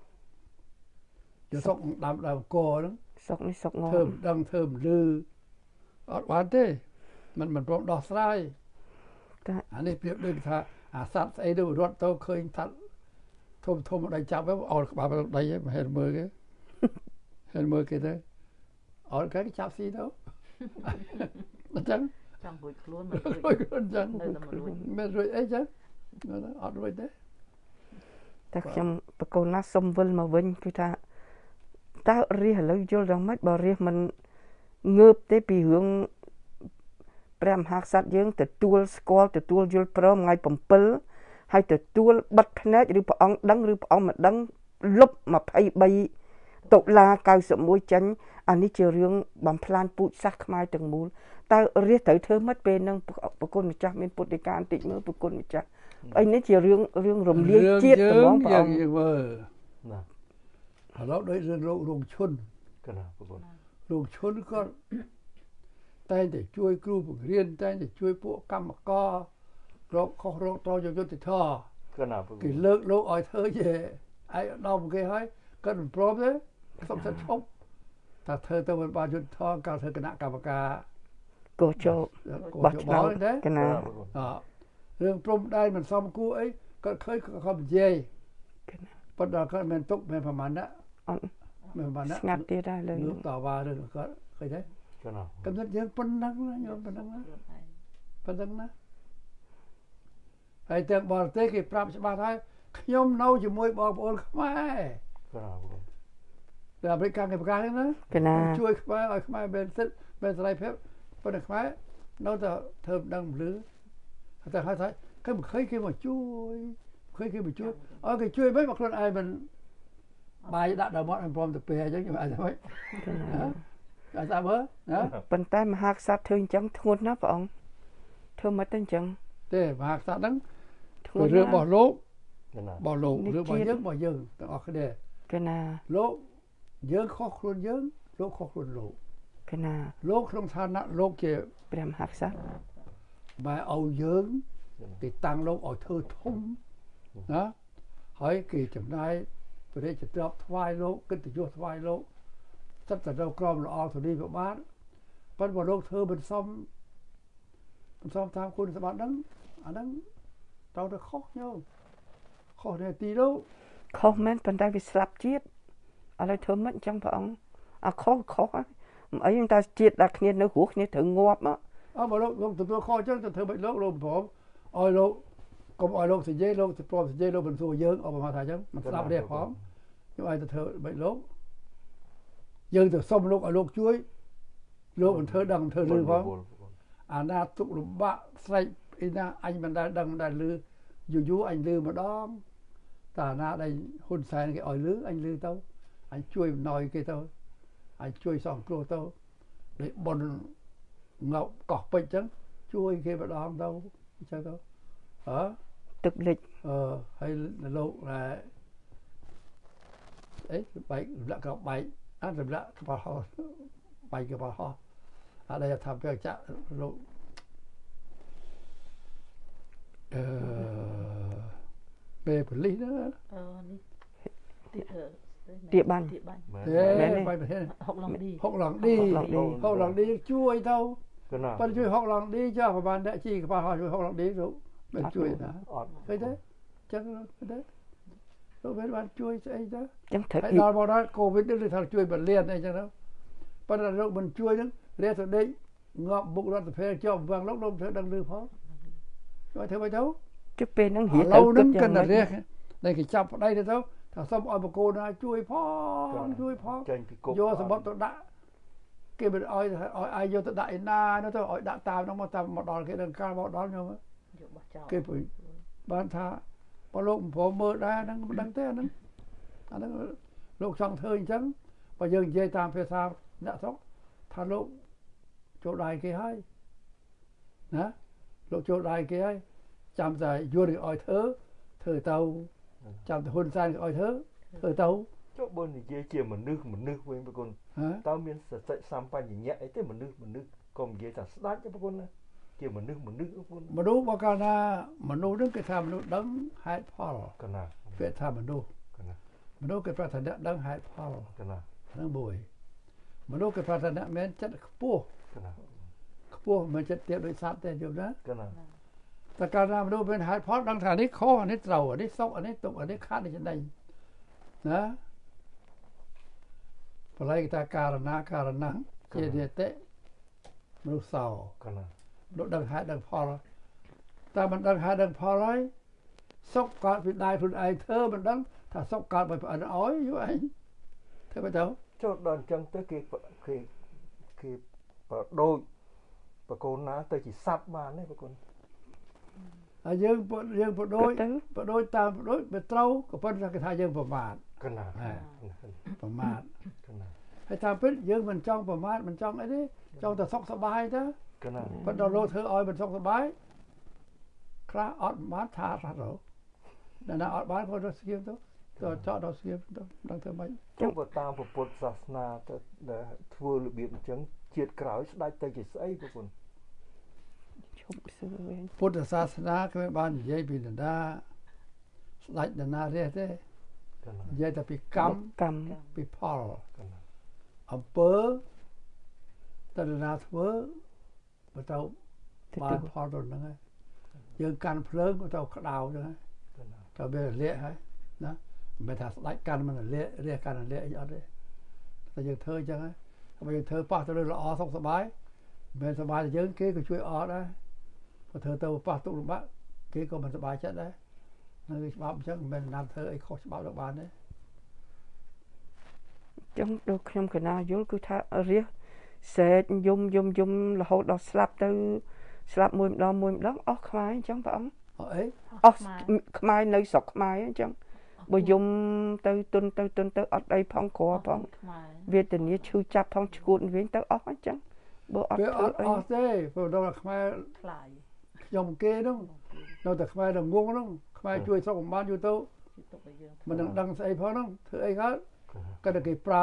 ដាំដើមកហ្នឹងសុកនេះសុកងធ្វើដឹងធ្វើលឺអត់បានទេមិនព្រមដោះស្រាយតែអានេះប្រៀបដូចថាអាសត្វស្អីទៅរត់ទៅឃើញសត្វធំដៃចាប់ទៅអោនក្បាលទៅដីមិនហេតុមើលគេទៅអត់គេចាប់ស៊ីទៅអញ្ចឹងចង់រួចខ្លួនមិនរួចខ្លួនអញ្ចឹងមិនរួចអីចឹងអត់រួចទេតែខ្ញុំបកូនណាសុំវិលមកវិញគឺថាតើរាសឥឡូវយល់យ៉ាងម៉េចបើរាសមិនងើបទេពីរឿងព្រះមហាក្សត្រយើងទទួលស្គាល់ទទួលយល់ព្រមថ្ងៃ7 ហើយទទួលបិទភ្នែកឬព្រះអង្គដឹងឬព្រះអង្គមិនដឹងលុប23តុលា91ចេញអានេះជារឿងបំផ្លាញពូជសាសន៍ខ្មែរទាំងមូលតើរាជត្រូវធ្វើម៉េចពេលនឹងប្រគុណម្ចាស់មានពុទ្ធដីកាបន្តិចមើលប្រគុណម្ចាស់អីនេះជារឿងរំលាយជាតិហ្មងព្រះអង្គមើលណាឥឡូវដូចរឿងរោគឈុនកណាប្រគុណរោគឈុនគាត់តែងតែជួយគ្រូបង្រៀនតែងតែជួយពួកកម្មកររកខុសរកតយុត្តិធម៌កណាប្រគុណគេលើកលោកឲ្យធ្វើជាឯដល់គេហើយគាត់មិនព្រមទេសុំសិទ្ធឈប់តែធ្វើទៅមិនបានយុត្តិធម៌ការធ្វើគណៈកម្មការកោចូលបោះឆ្នោតកណារឿងព្រំដែនមិនសមគួរអីគាត់ឃើញគាត់និយាយប៉ុន្តែគាត់មិនទុកមិនប្រហែលណាអត់មិនប្រហែលណាស្ងាត់ទៀតហើយលើតវ៉ារឿងគាត់ឃើញទេកណាកំណត់យើងប៉ុណ្ណឹងណាញោមប៉ុណ្ណឹងណាប៉ុណ្ណឹងណាហើយទាំងបរទេសគេប្រាប់ច្បាស់ហើយខ្ញុំនៅជាមួយបងប្អូនខ្មែរកណាប្រគុណតែអាមេរិកគេប្រកាសហ្នឹងណាកណាជួយខ្មែរឲ្យខ្មែរមានសិទ្ធិមានសេរីភាពប៉ុន្តែខ្មែរនៅតែធ្វើមិនដឹងលឺតែហៅថាគេមិនឃើញគេមកជួយឃើញគេមកជួយអើគេជួយមិនមកខ្លួនឯងមិនបាយដាក់ដល់មាត់មិនព្រមទៅពេលអញ្ចឹងខ្ញុំអាចថាម៉េចអាចថាមើលណាប៉ុន្តែមហាក្សត្រធ្វើអញ្ចឹងធ្ងន់ណាស់ព្រះអង្គធ្វើមិនទៅអញ្ចឹងទេមហាក្សត្រហ្នឹងធ្ងន់រឿងរបស់លោកកណារបស់លោករឿងរបស់យើងទាំងអស់គ្នាកណាលោកយើងខុសខ្លួនយើងលោកខុសខ្លួនលោកកណាលោកក្នុងឋានៈលោកជាព្រះមហាក្សត្របែរឲ្យយើងគេតាំងលោកឲ្យធ្វើធំណាហើយគេចំណាយព្រះរាជទ្រព្យថ្វាយលោកកិត្តិយសថ្វាយលោកសិតតែនៅក្រមល្អធនីប្របាទប៉ុន្តែលោកធ្វើមិនសមតាមគុណសម្បត្តិហ្នឹងអាហ្នឹងត្រូវតែខុសញោមខុសនៅទីនោះខុសមែនប៉ុន្តែវាស្លាប់ជាតិឥឡូវធ្វើមិនអញ្ចឹងព្រះអង្គអាខុសហើយមិនអីតែជាតិដល់គ្នានៅរស់គ្នាត្រូវងាប់មកអើបើលោកទទួលខុសអញ្ចឹងទៅធ្វើមិនលោកព្រមឲ្យលោកកុំឲ្យលោកសញ្ញេលោកព្រមសញ្ញេលោកមិនសួរយើងអបមកថាអញ្ចឹងមិនស្ដាប់ទេផងខ្ញុំឲ្យទៅធ្វើមិនលោកយើងទៅសុំលោកឲ្យលោកជួយលោកមិនធ្វើដឹងធ្វើលឺផងអាណាទុករំបាក់ស្រែកអីណាអញមិនដែលដឹងមិនដែលលឺយូរអញលឺម្ដងតែអាណាដែលហ៊ុនសែនគេឲ្យលឺអញលឺទៅអញជួយអំណោយគេទៅអញជួយសង្គ្រោះទៅលេបន ងប់កោះពេជ្រចឹងជួយគេម្ដងទៅអញ្ចឹងទៅហ៎ទឹកលិចហើយលោកអីបែករំលាក់ក្របបែកអត់រំលាក់ក្បាលហោះបែកក្បាលហោះអត់ដែលថាពេលចាក់លោកពេលប៉ូលីសណានេះទៀបបាញ់មែនបែកប្រធានហុកឡងឌីហុកឡងឌីជួយទៅកណាប៉ុន្តែជួយហុកឡងឌីចាស់ប្រហែលអ្នកជីក្បាលហោះជួយហុកឡងឌីលោកមិនជួយណាអត់ឃើញទេចឹងទេលោកមិនបានជួយស្អីទៅចឹងត្រូវហើយដល់មកដល់កូវីដនេះថាជួយបលៀនអីចឹងទៅប៉ុន្តែលោកមិនជួយហ្នឹងរាជដេកងាប់មុខរដ្ឋាភិបាលជាប់វាំងលោកធ្វើដឹងលឺផងជួយធ្វើមិនទៅជិះពេលហ្នឹងរៀនឥឡូវហ្នឹងកណ្ដារាជដែលគេចាប់ប្តីទៅថាសុំឲ្យបកគោណាជួយផងជួយផងចេញពីគុកយកសម្បត្តិទៅដាក់គេមិនឲ្យឲ្យយកទៅដាក់ឯណានោះទៅឲ្យដាក់តាមនោះមកតាមមកដល់គេដល់កាលមកដល់ខ្ញុំយកបោះចោលគេបានថាបើលោកមិនព្រមមើលដែរហ្នឹងមិនដឹងទេអាហ្នឹងលោកចង់ធ្វើអញ្ចឹងបើយើងនិយាយតាមភាសាអ្នកស្រុកថាលោកចូលដៃគេហើយណាលោកចូលដៃគេហើយចាំតែយល់ឲ្យធ្វើទៅចាំតែហ៊ុនសែនឲ្យធ្វើទៅចុះបើនិយាយជាមនុស្សវិញប្រគុណតើមានសតិសម្បញ្ញៈអីទេមនុស្សក៏និយាយថាស្ដាច់ទេប្រគុណណាជាមនុស្សប្រគុណមនុស្សបើកាលណាមនុស្សហ្នឹងគេថាមនុស្សដឹងហេតុផលកណាពាក្យថាមនុស្សកណាមនុស្សគេប្រាប់ថាអ្នកដឹងហេតុផលកណាហ្នឹងមួយមនុស្សគេប្រាប់ថាអ្នកមានចិត្តខ្ពស់កណាខ្ពស់មិនចិត្តទៀតដូចសត្វទេយល់ណាកណាតែកាលណាមនុស្សមានហេតុផលដឹងថានេះខុសអានេះត្រូវអានេះសុខអានេះទុកអានេះខាតនេះចំណេញណាបល័យគេថាការណជានិតិមនុស្សសោកណាលោកដឹងហេតុដឹងផលតែមិនដឹងហេតុដឹងផលហើយសុខកើតពីដៃខ្លួនឯងធ្វើមិនដឹងថាសុខកើតbyប្អិនឲ្យយូរឯងធ្វើមិនទៅចុះដល់អញ្ចឹងទៅគេបដូចប្រកូនណាទៅជាសัตว์បានទេប្រគុណយើងបដូចតាមបដូចវាត្រូវក៏ប៉ុន្តែគេថាយើងប្រមាថកណាប្រមាថកណាហើយតាមពិតយើងមិនចង់ប្រមាថមិនចង់អីទេចង់តែសុខសប្បាយទៅកណាប៉ុន្តែលោកធ្វើឲ្យមិនសុខសប្បាយខ្លះអត់បានថាថាទៅដល់ណាអត់បានក៏ទៅស្គៀមទៅចោតដល់ស្គៀមទៅដឹងធ្វើម៉េចចុះបើតាមពុទ្ធសាសនាទៅធ្វើរបៀបអញ្ចឹងជាតិក្រោយស្ដេចទៅជាស្អីប្រពន្ធឈប់សើវិញពុទ្ធសាសនាគឺបាននិយាយពីដណ្ដាស្ដេចដណ្ដារះទេនិយាយតែពីកម្មពីផលអំពើតណ្ដាធ្វើបើទៅបានផលទៅហ្នឹងហើយយើងកាន់ភ្លើងក៏ទៅក្តៅចឹងហើយទៅវាលាក់ហើយណាមិនថាស្ដេចកាន់មិនលាក់រះកាន់លាក់អីអត់ទេតែយើងធ្វើចឹងហើយបើយើងធ្វើប៉ះទៅលើល្អសុខសប្បាយមិនសប្បាយយើងគេក៏ជួយអត់ដែរបើធ្វើទៅប៉ះទុកលំបាកគេក៏មិនសប្បាយចិត្តដែរនៅច្បាប់អញ្ចឹងមិនណាធ្វើអីខុសច្បាប់ទៅបានទេចឹងដូចខ្ញុំកណាយល់គឺថារះសេកយំរហូតដល់ស្លាប់ទៅស្លាប់មួយម្ដងអស់ខ្មែរអញ្ចឹងព្រះអង្គអីអស់ខ្មែរនៅស្រុកខ្មែរអញ្ចឹងបើយំទៅទុនទៅអត់អីផងក្រផងវេទនាឈឺចាប់ផងឈួតវិញទៅអស់អញ្ចឹងបើអត់អស់ទេព្រោះដល់ខ្មែរខ្លាយខ្ញុំគេនោះនៅតែខ្មែររងងនោះខ្មែរជួយស្រុកបំបានយូរទៅមិនដឹងស្អីផងនោះធ្វើអីកើតក៏តែគេប្រើ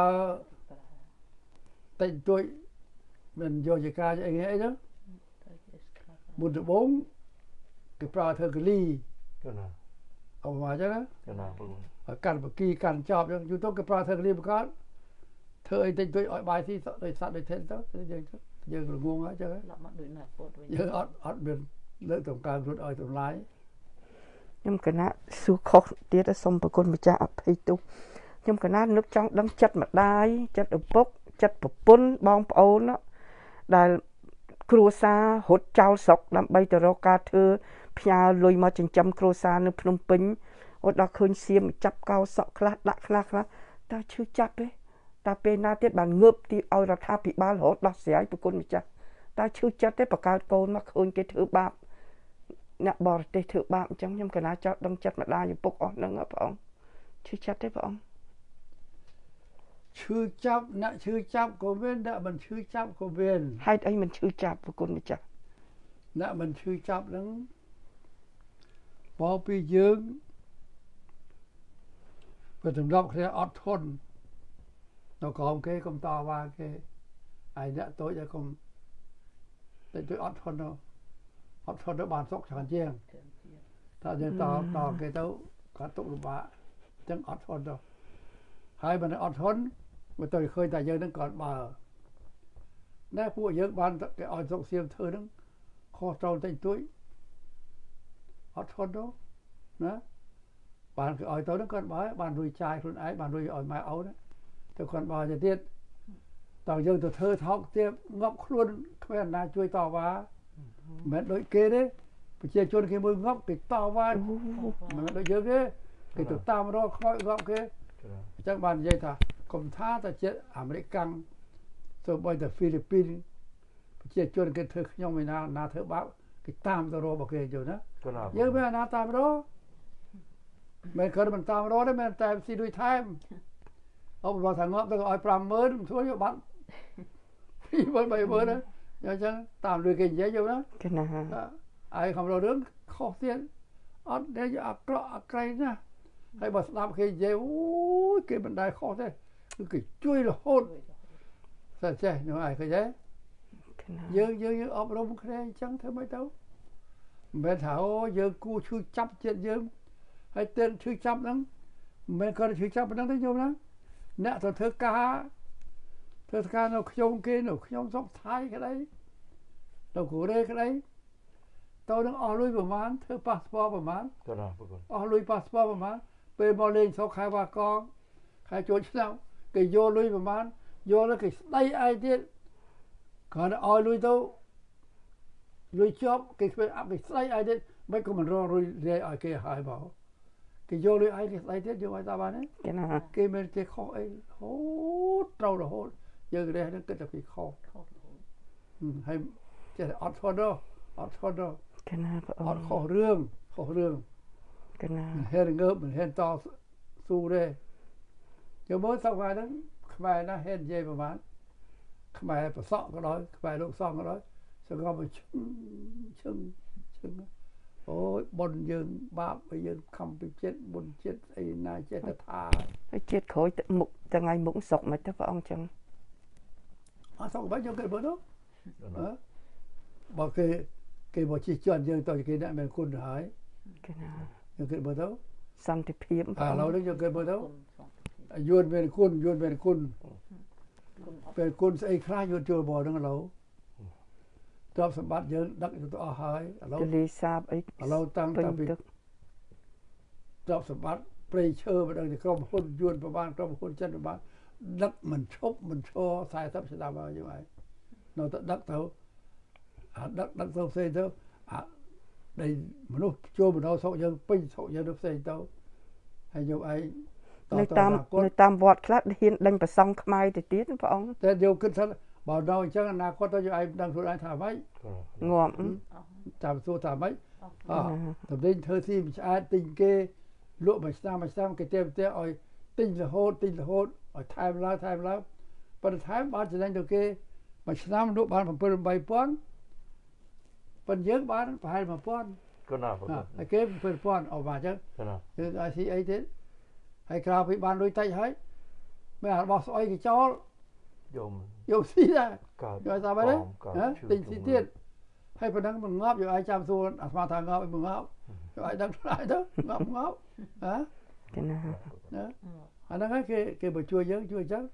តិចតួចមិនយកជាការអីហ្នឹងមុនដំបូងគេប្រើធ្វើកលីកណាអបមកចឹងកណាបងកាន់បគីកាន់ចប់ចឹងយូរទៅគេប្រើធ្វើកលីបង្កើតធ្វើអីតិចតួចឲ្យបាយស៊ីដោយសត្វដោយធិនទៅយើងរងងហើយចឹងឡប់មកដូចណាពុតវិញយើងអត់មានលើកតម្កើងខ្លួនឲ្យតម្លៃខ្ញុំកណាសួរខុសទៀតសូមប្រគុណម្ចាស់អភ័យទោសខ្ញុំកណានឹកចង់ដឹងចិត្តម្ដាយចិត្តឪពុកចិត្តប្រពន្ធបងប្អូនដែលគ្រួសាររត់ចោលស្រុកដើម្បីទៅរកការធ្វើផ្ញើលុយមកចិញ្ចឹមគ្រួសារនៅភ្នំពេញអត់ដល់ឃើញសៀមចាប់កោសក់ខ្លះដាក់ខ្លះតើឈឺចាប់ទេតើពេលណាទៀតបានងើបទីឲ្យរដ្ឋាភិបាលរហូតដោះស្រាយប្រគុណម្ចាស់តើឈឺចិត្តទេបកកើតកូនមកឃើញគេធ្វើបាបអ្នកបរទេសធ្វើបាបអញ្ចឹងខ្ញុំកណាចោតដឹងចិត្តម្ដាយឪពុកអស់ហ្នឹងព្រះអង្គឈឺចិត្តទេព្រះអង្គឈឺចាប់អ្នកឈឺចាប់ក៏មានអ្នកមិនឈឺចាប់ក៏មានហេតុអីមិនឈឺចាប់ប្រគុណម្ចាស់អ្នកមិនឈឺចាប់ហ្នឹងមកពីយើងបើសម្រាប់គ្នាអត់ធន់នៅក្រោមគេកុំតវ៉ាគេហើយអ្នកតូចឲ្យកុំតែជួយអត់ធន់ទៅបានសុខច្រើនជាងតែយើងតគេទៅគាត់ទុកលំបាកអញ្ចឹងអត់ធន់ទៅហើយបើអត់ធន់មកទៅឃើញតែយើងនឹងគាត់បើណែពួកយើងបានគេឲ្យសុកសៀមធ្វើហ្នឹងខុសត្រូវតិចតួចអត់ធន់ទៅណាបានគេឲ្យទៅហ្នឹងគាត់បើបានរួយចាយខ្លួនឯងបានរួយឲ្យម៉ែអូនទៅគាត់បើទៅទៀតតើយើងទៅធ្វើថោកទៀតងាប់ខ្លួនគ្មានណាជួយតវ៉ាមិនដូចគេទេប្រជាជនគេមើលងាប់គេតវ៉ាមិនដូចយើងទេគេទៅតាមរកខ្មោចងាប់គេអញ្ចឹងបាននិយាយថាកុំថាតែជាអាមេរិកកាំងទៅបីតែហ្វីលីពីនប្រជាជនគេធ្វើខ្ញុំឯណាធ្វើបាបគេតាមទៅរករបស់គេយល់ណាយើងមិនណាតាមរកមិនគាត់មិនតាមរកទេមិនតែស៊ីដូចថែមអបបើថាងាប់ទៅឲ្យ 50000 ធ្វើយកបាត់ 20000 30000ណាអញ្ចឹងតាមលុយគេនិយាយយល់ណាគេណាឲ្យខំរករឿងខុសទៀតអត់ដែលអាក្រក់អាក្រៃណាហើយបើស្ដាប់គេនិយាយអូយគេមិនដែលខុសទេគឺគេជួយរហូតតែចេះនោះឯងឃើញទេយើងអប់រំគ្នាអញ្ចឹងធ្វើម៉េចទៅមិនមែនថាអូយើងគួរឈឺចាប់ចិត្តយើងហើយទើបឈឺចាប់ហ្នឹងមិនមែនគាត់ឈឺចាប់ប៉ុណ្ណឹងទេយល់ណាអ្នកទៅធ្វើការនៅខ្ញុំគេនៅខ្ញុំសុកថៃក្តីនៅកូរ៉េក្តីទៅនឹងអស់លុយប្រហែលធ្វើប៉ាសពតប្រហែលអស់លុយប៉ាសពតប្រហែលពេលមកលេងស្រុកខែវ៉ាកងខែចូលឆ្នាំគេយកលុយប្រហែលយកแล้วគេស្ដីឯទៀតគាត់ឲ្យលុយទៅលុយជាប់គេស្ដីអាប់គេស្ដីឯទៀតមិនក៏មិនរកលុយរាយឲ្យគេហើយមកគេយកលុយឯងគេស្ដីទៀតយកឲ្យតាបានទេគេណាគេមិនគេខុសអីហូតត្រូវរហូតយើងរះនឹងគិតតែពីខុសហើយចេះអត់ធន់ cái nào phải អត់ខុសរឿង cái nào មិនហ៊ានងើបមិនហ៊ានតស៊ូទេយកមើលសោកថ្ងៃហ្នឹងខ្មែរណាហ៊ាននិយាយប្រហែលខ្មែរប្រសក់ក៏ដោយខ្មែរលោកសង្ឃក៏ដោយសង្ឃមកឈឹងអូយបុណ្យយើងបាបយើងខំពីចិត្តបុណ្យចិត្តអីណាចេះតែថាហើយជាតិក្រោយទឹកមុខថ្ងៃមុខសុកមិនទៅព្រះអង្គចឹងអត់សុកបាច់យកគេមើលទៅបើគេមកជិះជាន់យើងទៅគេអ្នកមានគុណហើយ cái nào យកគេមើលទៅសន្តិភាពឥឡូវនេះយកគេមើលទៅយួនមានគុណពេលគុណស្អីខ្លះយួនចូលบ่ហ្នឹងឥឡូវទ្រព្យសម្បត្តិយើងដឹកទៅអស់ហើយឥឡូវទលេសាបអីឥឡូវតាំងពីទ្រព្យសម្បត្តិព្រៃឈើមកដល់ក្រុមហ៊ុនយួនប្រមាណក្រុមហ៊ុនចិនប្រមាណដឹកមិនឈប់មិនឈរ40ឆ្នាំហើយយើងឯងនៅតែដឹកទៅដឹកទៅផ្សេងទៅដែលមនុស្សចូលបណ្ដោស្រុកយើងពេញស្រុកយើងទៅផ្សេងទៅហើយយើងឯងនៅតាមវត្តខ្លះហ៊ានដេញប្រសង់ខ្មែរទៅទៀតព្រះអង្គតែយកគិតថាបើដល់អញ្ចឹងអនាគតទៅយើងឯងដឹងខ្លួនឯងថាម៉េចងាប់ចាំសួរថាម៉េចតំដេញធ្វើស៊ីមិនឆ្អែតទិញគេលក់មួយឆ្នាំគេទេឲ្យទិញរហូតឲ្យថែមឡើងប៉ុន្តែថែមបានចំណេញទៅគេមួយឆ្នាំលក់បាន 7-8 ពាន់ប៉ុន្តែយើងបានប្រហែល 1000 ក៏ណាហើយគេ 7,000 អស់មកអញ្ចឹងក៏ណាយើងឲ្យស៊ីអីទៀតហើយក្រៅពីបានលុយតិចហើយមិនរបស់ស្អុយគេចោលយកស៊ីដែរយកតាមហ្នឹងទិញស៊ីទៀតហើយប៉ុណ្ណឹងមិនងាប់យកឲ្យចាំសួរអាស្មាថាងាប់មិនងាប់យកឲ្យដឹងឆ្លើយទៅងាប់ហ៎ cái nào អាហ្នឹងគេមកជួយយើងជួយអញ្ចឹង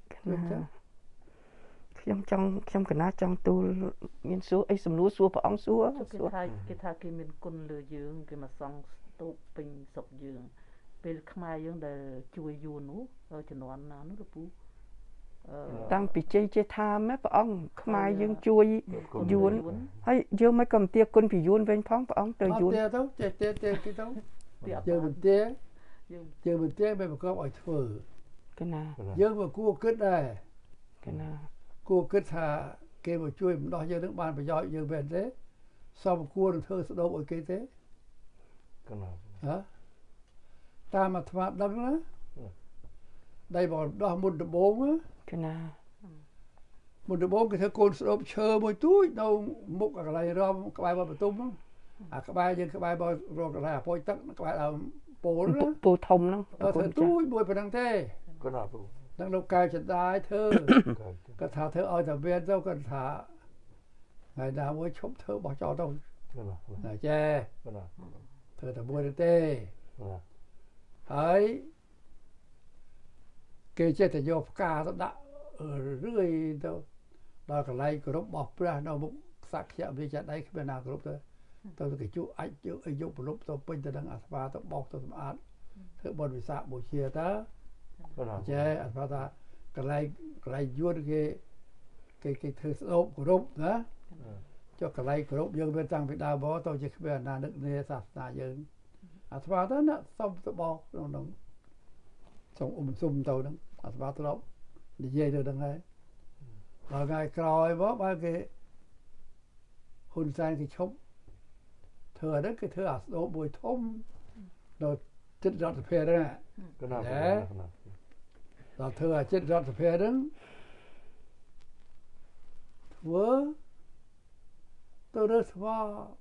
ខ្ញុំកណាចង់ទូលមានសួរអីសំណួរសួរព្រះអង្គសួរគេថាគេមានគុណលើយើងគេមកសង់ស្ទូបពេញស្រុកយើងពេលខ្មែរយើងដែលជួយយួននោះជំនាន់ណានោះទៅពូតាំងពីជ័យជាថាម៉ែព្រះអង្គខ្មែរយើងជួយយួនហើយយើងមិនក៏ទាគុណពីយួនវិញផងព្រះអង្គទៅយួនទៅចេះទេគេទៅយើងមិនទេមិនប្រកបឲ្យធ្វើ cái nào យើងមកគួរគិតដែរ cái nào គួរគិតថាគេមកជួយម្ដោះយើងនឹងបានប្រយោជន៍យើងមែនទេសមគួរនឹងធ្វើស្ដោបឲ្យគេទេក៏ណាតាមអាត្មាដឹងណាដៃបងដោះមុនដំបូង cái nào មុនដំបូងគេធ្វើកូនស្ដោបឈើមួយទូចនៅមុខកន្លែងរំក្បែរវត្តបន្ទុំហ្នឹងអាក្បែរយើងក្បែរបងរកកន្លែងអាពូចទឹកក្បែរដើមពោលណាពូធំហ្នឹងធ្វើទូចមួយប៉ុណ្ណឹងទេក៏ណាពូនឹងលោកកែចដាយធ្វើគាត់ថាធ្វើឲ្យតែវាទៅគាត់ថាថ្ងៃណាមួយឈប់ធ្វើបោះចោលទៅក៏ណាចេះក៏ណាធ្វើតែមួយទេហើយគេចេះតែយកផ្កាទៅដាក់រឿយទៅដល់កន្លែងគ្រប់បោះព្រះនៅមុខសាក់ខ្ជាក់វិចារដៃគ្មានណាគ្រប់ទៅគេជួអាចយកប្រលប់ទៅពេញទៅនឹងអាស្វាទៅបោកទៅសម្អាតធ្វើបុណ្យវិសាខបូជាទៅក៏ណាចេះអាស្វាថាកន្លែងយួនគេធ្វើស្ដោបគ្រប់ណាចុះកន្លែងគ្រប់យើងមានតាំងពីដើមមកទៅជាគ្មានណានឹកនាសាសនាយើងអាស្វាទៅណាសុំទៅបោកក្នុងសុំសុំទៅហ្នឹងអាស្វាទៅនិយាយទៅហ្នឹងហើយដល់ថ្ងៃក្រោយមកបើគេហ៊ុនសែនគេឈប់ធ្វើហ្នឹងគេធ្វើអាស្ដោបមួយធំនៅចិត្តរដ្ឋសភាហ្នឹងក៏ណាដល់ធ្វើអាចិត្តរដ្ឋសភាហ្នឹងធ្វើទៅរើសស្វា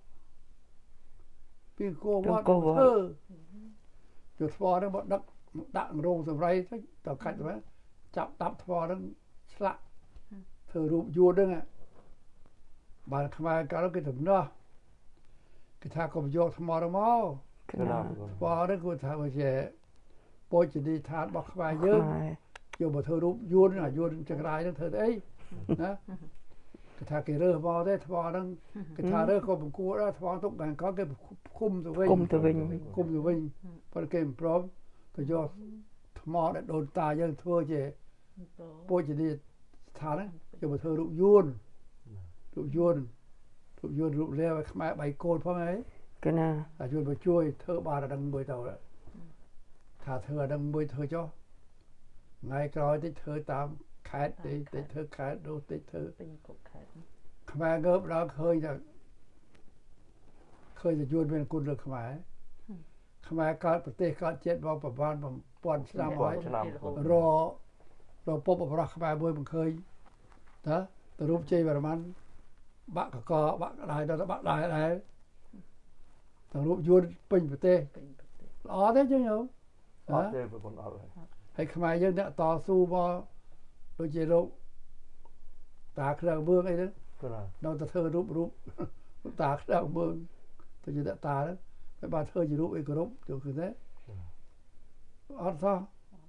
ពីគោវត្តធ្វើយកស្វាហ្នឹងមកដឹកដាក់រោងសម្រាប់ទៅកាច់ទៅចាប់ដាប់ស្វាហ្នឹងឆ្លាក់ធ្វើរូបយួនហ្នឹងបានខ្មែរកាលគេទំនាស់គេថាកុំយកថ្មហ្នឹងមកក៏ណាស្វាហ្នឹងគាត់ថាជាពោជនីយដ្ឋានរបស់ខ្មែរយើង យកមកធ្វើរូបយួនចង្រៃហ្នឹងធ្វើអីណាគេថាគេរើសមកទេថ្មហ្នឹងគេថារើសក៏បង្គាដែរថ្មទុកខាងក្រោយគេគុំទៅវិញប៉ុន្តែគេមិនព្រមទៅយកថ្មដែលដូនតាយើងធ្វើជាពោជនីយដ្ឋានហ្នឹងយកមកធ្វើរូបយួនរូបរាវខ្មែរបៃកូនផងហី cái nào តែជួយមកជួយធ្វើបានដល់មួយទៅថាធ្វើដល់មួយធ្វើចុះ ថ្ងៃក្រោយតិចធ្វើតាមខេត្តតិចធ្វើខេត្តនោះតិចធ្វើពេញគ្រប់ខេត្តខ្មែរងើបដល់ឃើញថាเคยจะยวนเป็นกุลเลยขมายการประเทศการเจ็ดบอกประมาณปอนชนะไว้รอปบอรักขมายบวยมันเคยนะแต่รูปใจประมาณบักกบักได้แต่บักได้อะไรแต่รูปยวนเป็นประเทศอ๋อได้จังเหรออ๋อได้เป็นคนเอาเลยให้ขมายยังเนี่ยต่อสู้บ่โดยเฉพาะตาเครื่องเมืองไอ้นั่นเราจะเธอรูปตาเครื่องเมืองตัวจะได้ตาแล้วไปบ้านเธอจะรูปไอ้กรุ๊ปเดี๋ยวคือเนี่ยอ๋อซะ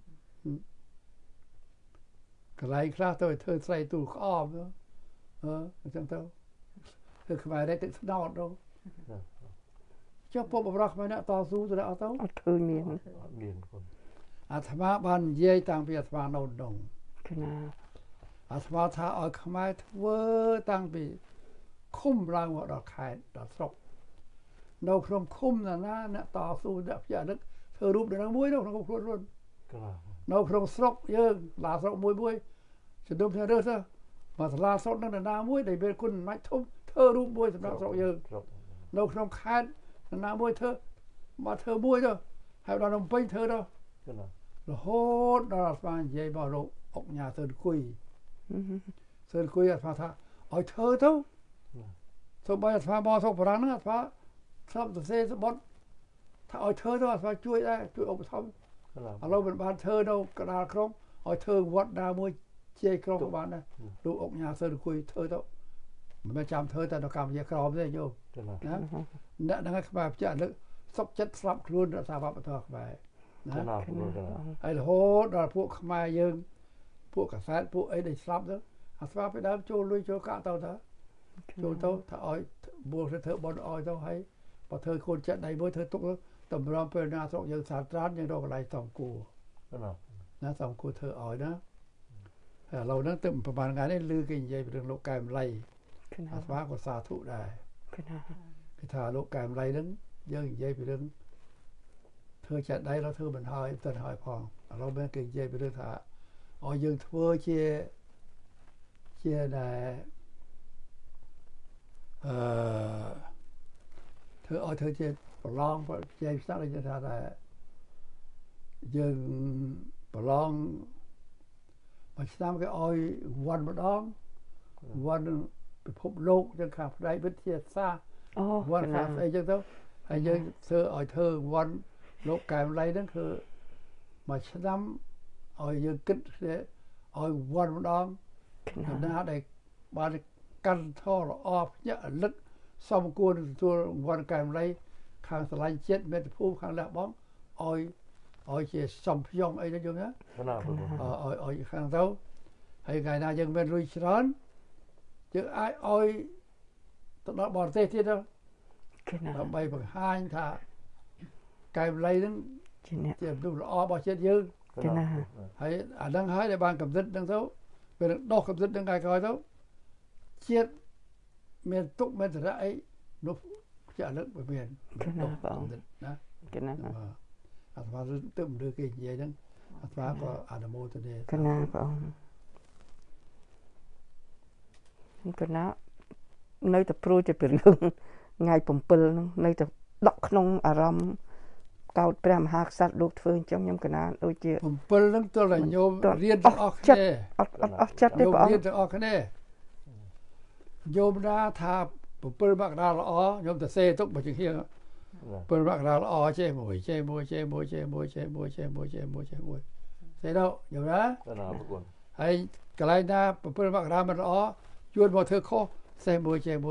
ก็ไล่คลาตัวเธอใส่ตู้อ้อมเนาะจังเท่าเธอขมายได้ติดสนอดเราเจ้าพวกบรักมาเนี่ยต่อสู้จะได้เอาเท่าเธอเมียนคนอาตมาบ้านเย่ต่างปีอาตมาโนดงอาตมาถ้าเอาขมายเวอต่างปีคุ้มรางว่าดอกไข่ดอกศกเราครมคุ้มนะเนี่ยต่อสู้แบบอย่านึกเธอรูปเดี๋ยวนักมวยเราครมรุ่นเราครมศกเยอะลาศกมวยฉันดูเธอเด้อซะมาลาศกนั่นน่ะนามวยได้เป็นคนไม่ทุ่มเธอรูปมวยสำหรับศกเยอะเราครมขาดนามวยเธอมาเธอมวยเด้อให้เราลงไปเธอเด้อเราโหดเราสานเย่บ่เราออกหน้าเสิร์คุยอาตมาท่าเอาเธอเท่าสบายอาตมาบ่สกพลังนะอาตมาชอบตัวเซ่สบดถ้าเอาเธอตัวมาช่วยได้ช่วยอุปถัมภ์เราเป็นบ้านเธอเรากระดาษครองเอาเธอวัดดาวมวยเจี๊ยครองบ้านนะดูออกงานเธอคุยเธอตัวมันไม่จำเธอแต่เรากำเจี๊ยครองได้โยมนะนั่นก็แบบจะลึกซกจัดสลับครูนสาบะทอกไปนะไอ้โหดพวกขมายยังพวกกษัตริย์พวกไอ้ได้สลับแล้วอาสาไปดามโจลุยโจกะเต่าเถอะโจเต่าถ้าอ้อยบัวเธอบอลอ้อยเต่าให้พอเธอคนจะได้บัวเธอตุกแล้วตำรวจเป็นนาสกยังสาตรานยังดอกอะไรสองกูนะสองกูเธออ้อยนะเรานั่งตึมประมาณงานนี้ลือกินใหญ่เป็นเรื่องโลกกายมันไรอาสาก็สาธุได้คือถ้าโลกกายมันไรนั้นยังใหญ่เป็นเรื่องเธอจะได้แล้วเธอมันหายเธอหายพองเราไม่เก่งใหญ่เป็นเรื่องถ้าอ้อยยังทั่วเชี่ยได้เธอเธอจะประลองใจสักอะไรจะทำได้ยังประลองมาสร้างก็อ้อยวันมาดองวันไปพบโลกจังขาดได้วิทยาศาสตร์วันขาดไอ้จังเท่าไอ้ยังเธออ้อยเธอวันโลกกายอะไรนั่นคือมาสร้างอ้อยยังคิดเลยอ้อยวันมาดองทำหน้าได้บานกันท่อออกเยอะลึกสมควรตัววันกายอะไรข้างสลายเจ็ดเมตรผู้ข้างละบ้องอ้อยเชี่ยสมพยองไอ้นั่นอยู่นะอ้อยข้างเท้าให้ไงน่ายังเป็นรุยร้อนจะอ้อยตลอดบอลเตะที่เดียวเราไปบังหายถ้ากายอะไรนั้นเจ็บดูละอ้อบอเจ็ดยืนให้ดังหายในบางกับดิดดังเท้าเป็นดอกกับดิดดังไงคอยเท้าเจ็ดเมียนตุกเมียนแต่ไอ้นกจะเลิกไปเมียนตกนะอาตมาตึ้มเดือกี่ใหญ่นั้นอาตมาก็อาดโมตัวเดียวก็น่าพระองค์ก็น่าในแต่พรูจะเป็นเรื่องไงผมเปิลในแต่ดอกขนมอารมณ์เก่าเปรมหักสัตว์ลูกเฟืองจังยำกันนาโดยเจ้าผมเปิลนั่งตัวละโยมเรียนออกแน่จัดได้พระองค์เรียนออกแน่โยมนาทาผมเปิลบักดาละอ๋อโยมแต่เซ่ตุกบ่จึงเฮียเปิลบักดาละอ๋อเจ้มวยเซ่แล้วอยู่นะให้กลายหน้าผมเปิลบักดามันอ๋อชวนบ่เธอขอเซ่มวยเซ่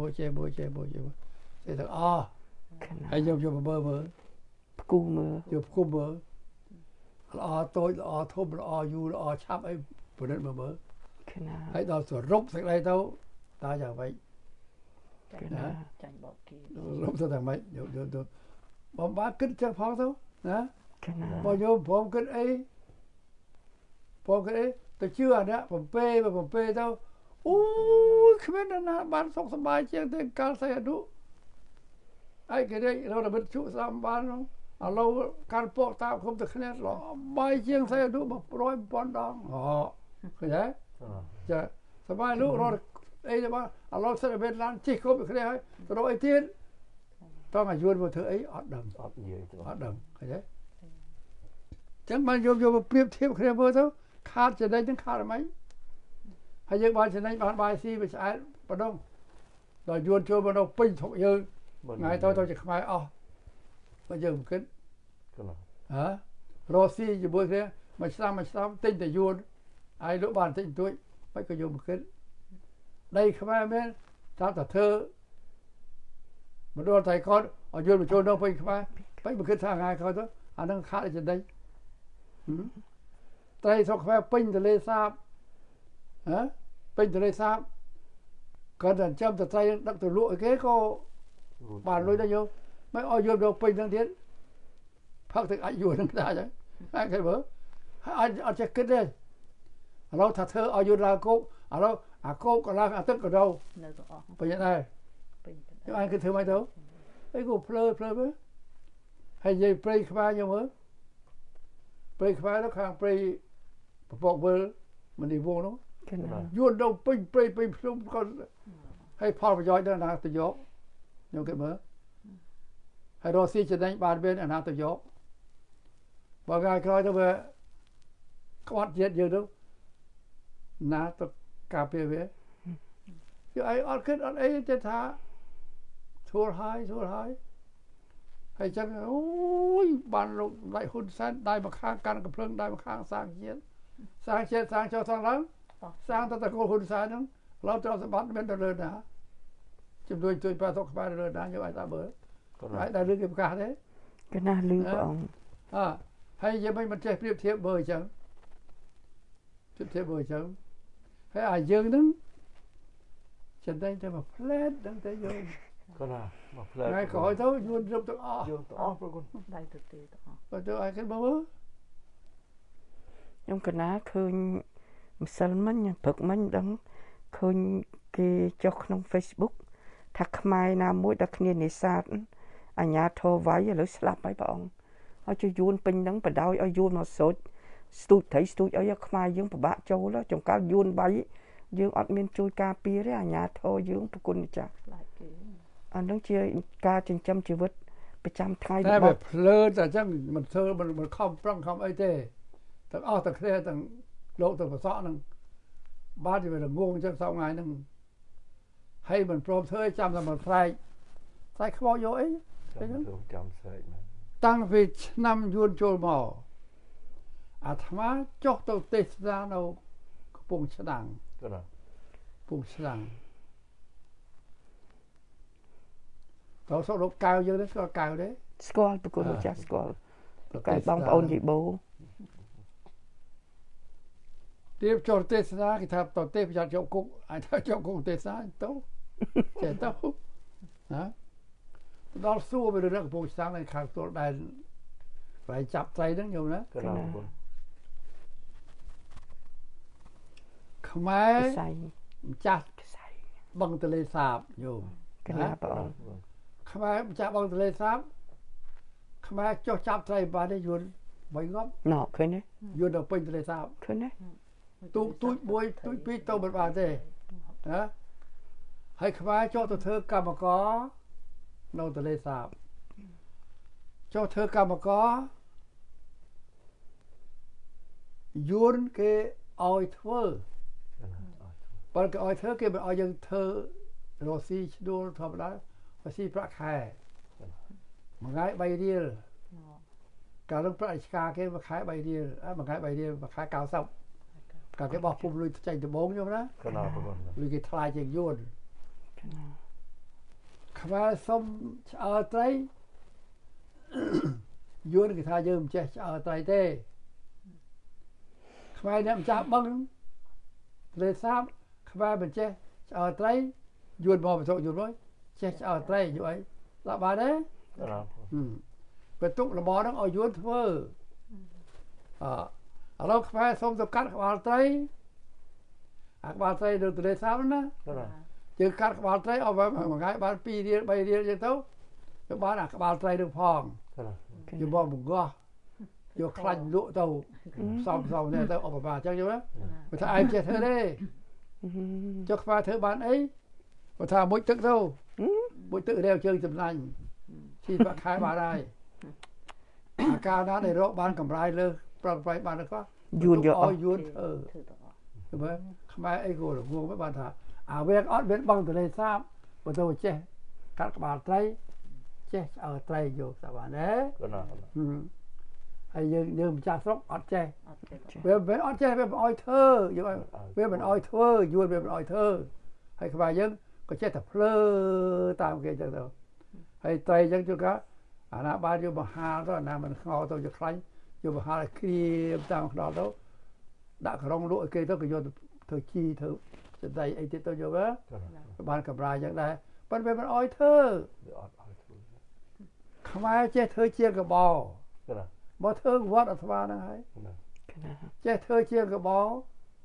แต่อ๋อให้โยมเบอร์กูมือโยมกูเบอร์อ๋อโตอ๋อทุ่มอ๋ออยู่อ๋อชับไอ้ปนนั้นเบอร์ให้เราสวดรบสักไรเท่าตาอย่างไปนะรบสักแต่ไม่เดี๋ยวบอมบ้าขึ้นจากพ้องเท่านะพอโยมผมขึ้นไอ้แต่เชื่อเนี่ยผมเป้เท่าโอ้ยขึ้นนะบ้านสกสบายเชียงเต็งการใส่ดุไอ้ก็ได้เราได้บรรจุสามบ้านเนาะเราการปอกตาคมตะคะแนนหรอใบเชียงใส่ดุแบบร้อยปอนด์ดองอ๋อเข้าใจจะสบายลูกเราไอ้จะว่าเราเสด็จเป็นร้านที่เขาไปเคลียร์ให้เราไอ้เทียนต้องឲ្យយួនមកធ្វើអីអត់ដឹងអត់និយាយទេអត់ដឹងឃើញទេចឹងបានយកប្រៀបធៀបគ្នាមើលទៅខាតចំណេញនឹងខាតអ្ហ្មងហើយយើងបានចំណេញបានបាយស៊ីវាឆ្អែតបណ្ដុំដល់យួនចូលមកនៅពេញធុកយើងថ្ងៃទៅជាខ្មែរអស់បើយើងមិនគិតកន្លងហ៎រស់ស៊ីជាមួយគ្នាមួយឆ្នាំទិញតែយួនហើយលោកបានទិញទួចមិនក៏យកមកគិតដីខ្មែរមែនតាមតែធ្វើមកដល់តែគាត់ឲ្យយួនមកចូលនៅពេញខ្មែរមិនគិតថាថ្ងៃក្រោយទៅអានឹងខាតចំណេញត្រីស្រុកខ្មែរពេញទន្លេសាបហ៎ពេញទន្លេសាបគាត់តែចាំតែត្រីដឹកទៅលក់ឲ្យគេក៏បានលុយដែរយកមិនឲ្យយួនមកពេញទាំងទៀតផឹកទឹកអាចយួននឹងដែរចឹងហើយគេមើលហើយអត់ចេះគិតទេឥឡូវថាធ្វើឲ្យយួនឡើងគោកឥឡូវអាគោកក៏ឡើងអាទឹកក៏ដោនៅទាំងអស់ពេញដែរពេញយកអញគិតធ្វើមិនទៅអីក៏ភ្លើមើលហើយនិយាយព្រៃខ្មែរយកមើលព្រៃខ្មែរទៅខាងព្រៃពពកវិលមនីវងនោះយួនទៅពេញព្រៃពេញភ្នំក៏ហើយផលប្រយោជន៍ដល់ណាទៅយកខ្ញុំគិតមើលហើយរស់ស៊ីចំណេញបានវិញអាណាទៅយកបើថ្ងៃក្រោយទៅវាក្បត់ជាតិយើងទៅណាទៅការពារវាយកអីអត់គិតអត់អីទេថាធួលហើយហើយចឹងអូយបានលោកដៃហ៊ុនសែនដៃមកខាងកាន់កំភ្លើងដៃមកខាងសាងជាតិសាងចូលសងឡើងសាងទៅតកូលហ៊ុនសែនហ្នឹងឡូវទៅសម្បត្តិមានទៅលើណាជំនួយជួយប្រសពខ្មែរលើណាយកឲ្យតាមមើលហើយដែលរឿងគេប្រកាសទេកណាលឺព្រះអង្គហើយយើងមិនចេះប្រៀបធៀបមើលអញ្ចឹងហើយអាយើងហ្នឹងចំណេញតែមួយផ្លែតហ្នឹងតែយើងក៏ណាមកផ្លែថ្ងៃក្រោយទៅយួនរឹបទាំងអស់យើងទាំងអស់ប្រគុណដៃទៅទេទាំងអស់បើទៅឲ្យគេមើលខ្ញុំកណាឃើញម្សិលមិញព្រឹកមិញដឹងឃើញគេចុះក្នុង Facebook ថាខ្មែរណាមួយដល់គ្នានេសាទអញ្ញាធរវាយឥឡូវស្លាប់ហើយព្រះអង្គឲ្យជួយយួនពេញហ្នឹងបដោយឲ្យយួនមកសូចស្ទូចត្រីស្ទូចអីខ្មែរយើងពិបាកចូលចង្កាល់យួនវាយយើងអត់មានជួយការពារទេអញ្ញាធរយើងប្រគុណម្ចាស់ខ្លាចគេអានឹងជាការចិញ្ចឹមជីវិតប្រចាំថ្ងៃតែវាភ្លើតែអញ្ចឹងមិនធ្វើមិនខំប្រឹងខំអីទេទាំងអស់តែគ្នាទាំងលោកទាំងប្រសក់ហ្នឹងបាទវាងងអញ្ចឹងសោកថ្ងៃហ្នឹងហើយមិនព្រមធ្វើចាំតែមកស្រែកខ្មោចយកអីចាំស្រែកមែនតាំងពីឆ្នាំយួនចូលមកអាត្មាចុះទៅទេសនានៅកំពង់ឆ្នាំងក៏ណាកំពង់ឆ្នាំងតើសូមលោកកៅយើងនេះស្គាល់កៅទេស្គាល់ប្រគុណម្ចាស់ស្គាល់កៅបងប្អូនយីបូទៀបចូលទេសនាគេថាតទេប្រយ័ត្នជាប់គុកអាចថាជាប់គុកទេសនាទៅចេះទៅណាដល់សួរពីរឿងកំពង់ឆ្នាំងនៅខាងទួលដែលវាយចាប់ត្រីហ្នឹងញោមណាក៏ណាខ្មែរម្ចាស់បឹងទន្លេសាបញោមកណាព្រះអង្គខ្មែរម្ចាស់បឹងទន្លេសាបខ្មែរចុះចាប់ត្រីបានទេយួន3ងប់ណ៎ឃើញទេយួនដល់ពេញទន្លេសាបឃើញទេទូចមួយទូចពីរទៅមិនបានទេណាហើយខ្មែរចុះទៅធ្វើកម្មករនៅទន្លេសាបចុះធ្វើកម្មករយួនគេឲ្យធ្វើបើគេឲ្យធ្វើគេមិនឲ្យយើងធ្វើរស់ស៊ីឈ្នួលធម្មតារស់ស៊ីប្រាក់ខែមួយថ្ងៃ3រៀលកាលនោះប្រាក់ឆ្កាគេមួយខែ3រៀលមួយថ្ងៃ3រៀលមួយខែ90កាលគេបោះពុំលុយចេញដំបងខ្ញុំណាក៏ណាបងលុយគេថ្លៃជាងយួនខ្មែរសុំឆ្អើត្រីយួនគេថាយើងមិនចេះឆ្អើត្រីទេខ្មែរអ្នកម្ចាស់បឹងលេសាបខ្មែរមិនចេះឆ្អើត្រីយួនមកបន្ទុកយួនមកចេះឆ្អើត្រីយួនអីដាក់បានទេបន្ទុករបរហ្នឹងឲ្យយួនធ្វើឥឡូវខ្មែរសុំទៅកាត់ក្បាលត្រីក្បាលត្រីនៅទន្លេសាបណាយើងកាត់ក្បាលត្រីឲ្យមួយថ្ងៃបាន2រៀល3រៀលចឹងទៅបានអាក្បាលត្រីនឹងផងយកមកបង្កោះយកខ្លាញ់លក់ទៅសំនេះទៅអបបាចឹងយល់ទេបើថាឯងចេះធ្វើទេចុះខ្មែរធ្វើបានអីបើថាមួយទឹកទៅមួយទឹករាវជើងចំណាញ់ chi bạc khai bà đây cao đó để rộ ban cầm rai lơ ban được có yun yo yun vậy mai ai gọi là nguồn với bạn thà về ót về bằng từ đây sao bắt đầu che các bạn trai che ở trai vô các bạn đấy hay dương cha sóc ót che về ót che về ói thơ về mình ói thơ yun về mình ói thơ hay các bạn dân có che tập lơ tạm kia chẳng đâu hay trai dân chưa có nãy ba vô bà hà đó nãy mình ngồi tôi cho khai vô bà hà kia tạm đó đâu đã không lụi kia tôi cứ vô thời chi thử đây ấy thì tôi vô á ban cầm rai chẳng đây ban về ban ói thơ không ai che thơ chia cái bò thơ vót ở thva năng ấy che thơ chia cái bò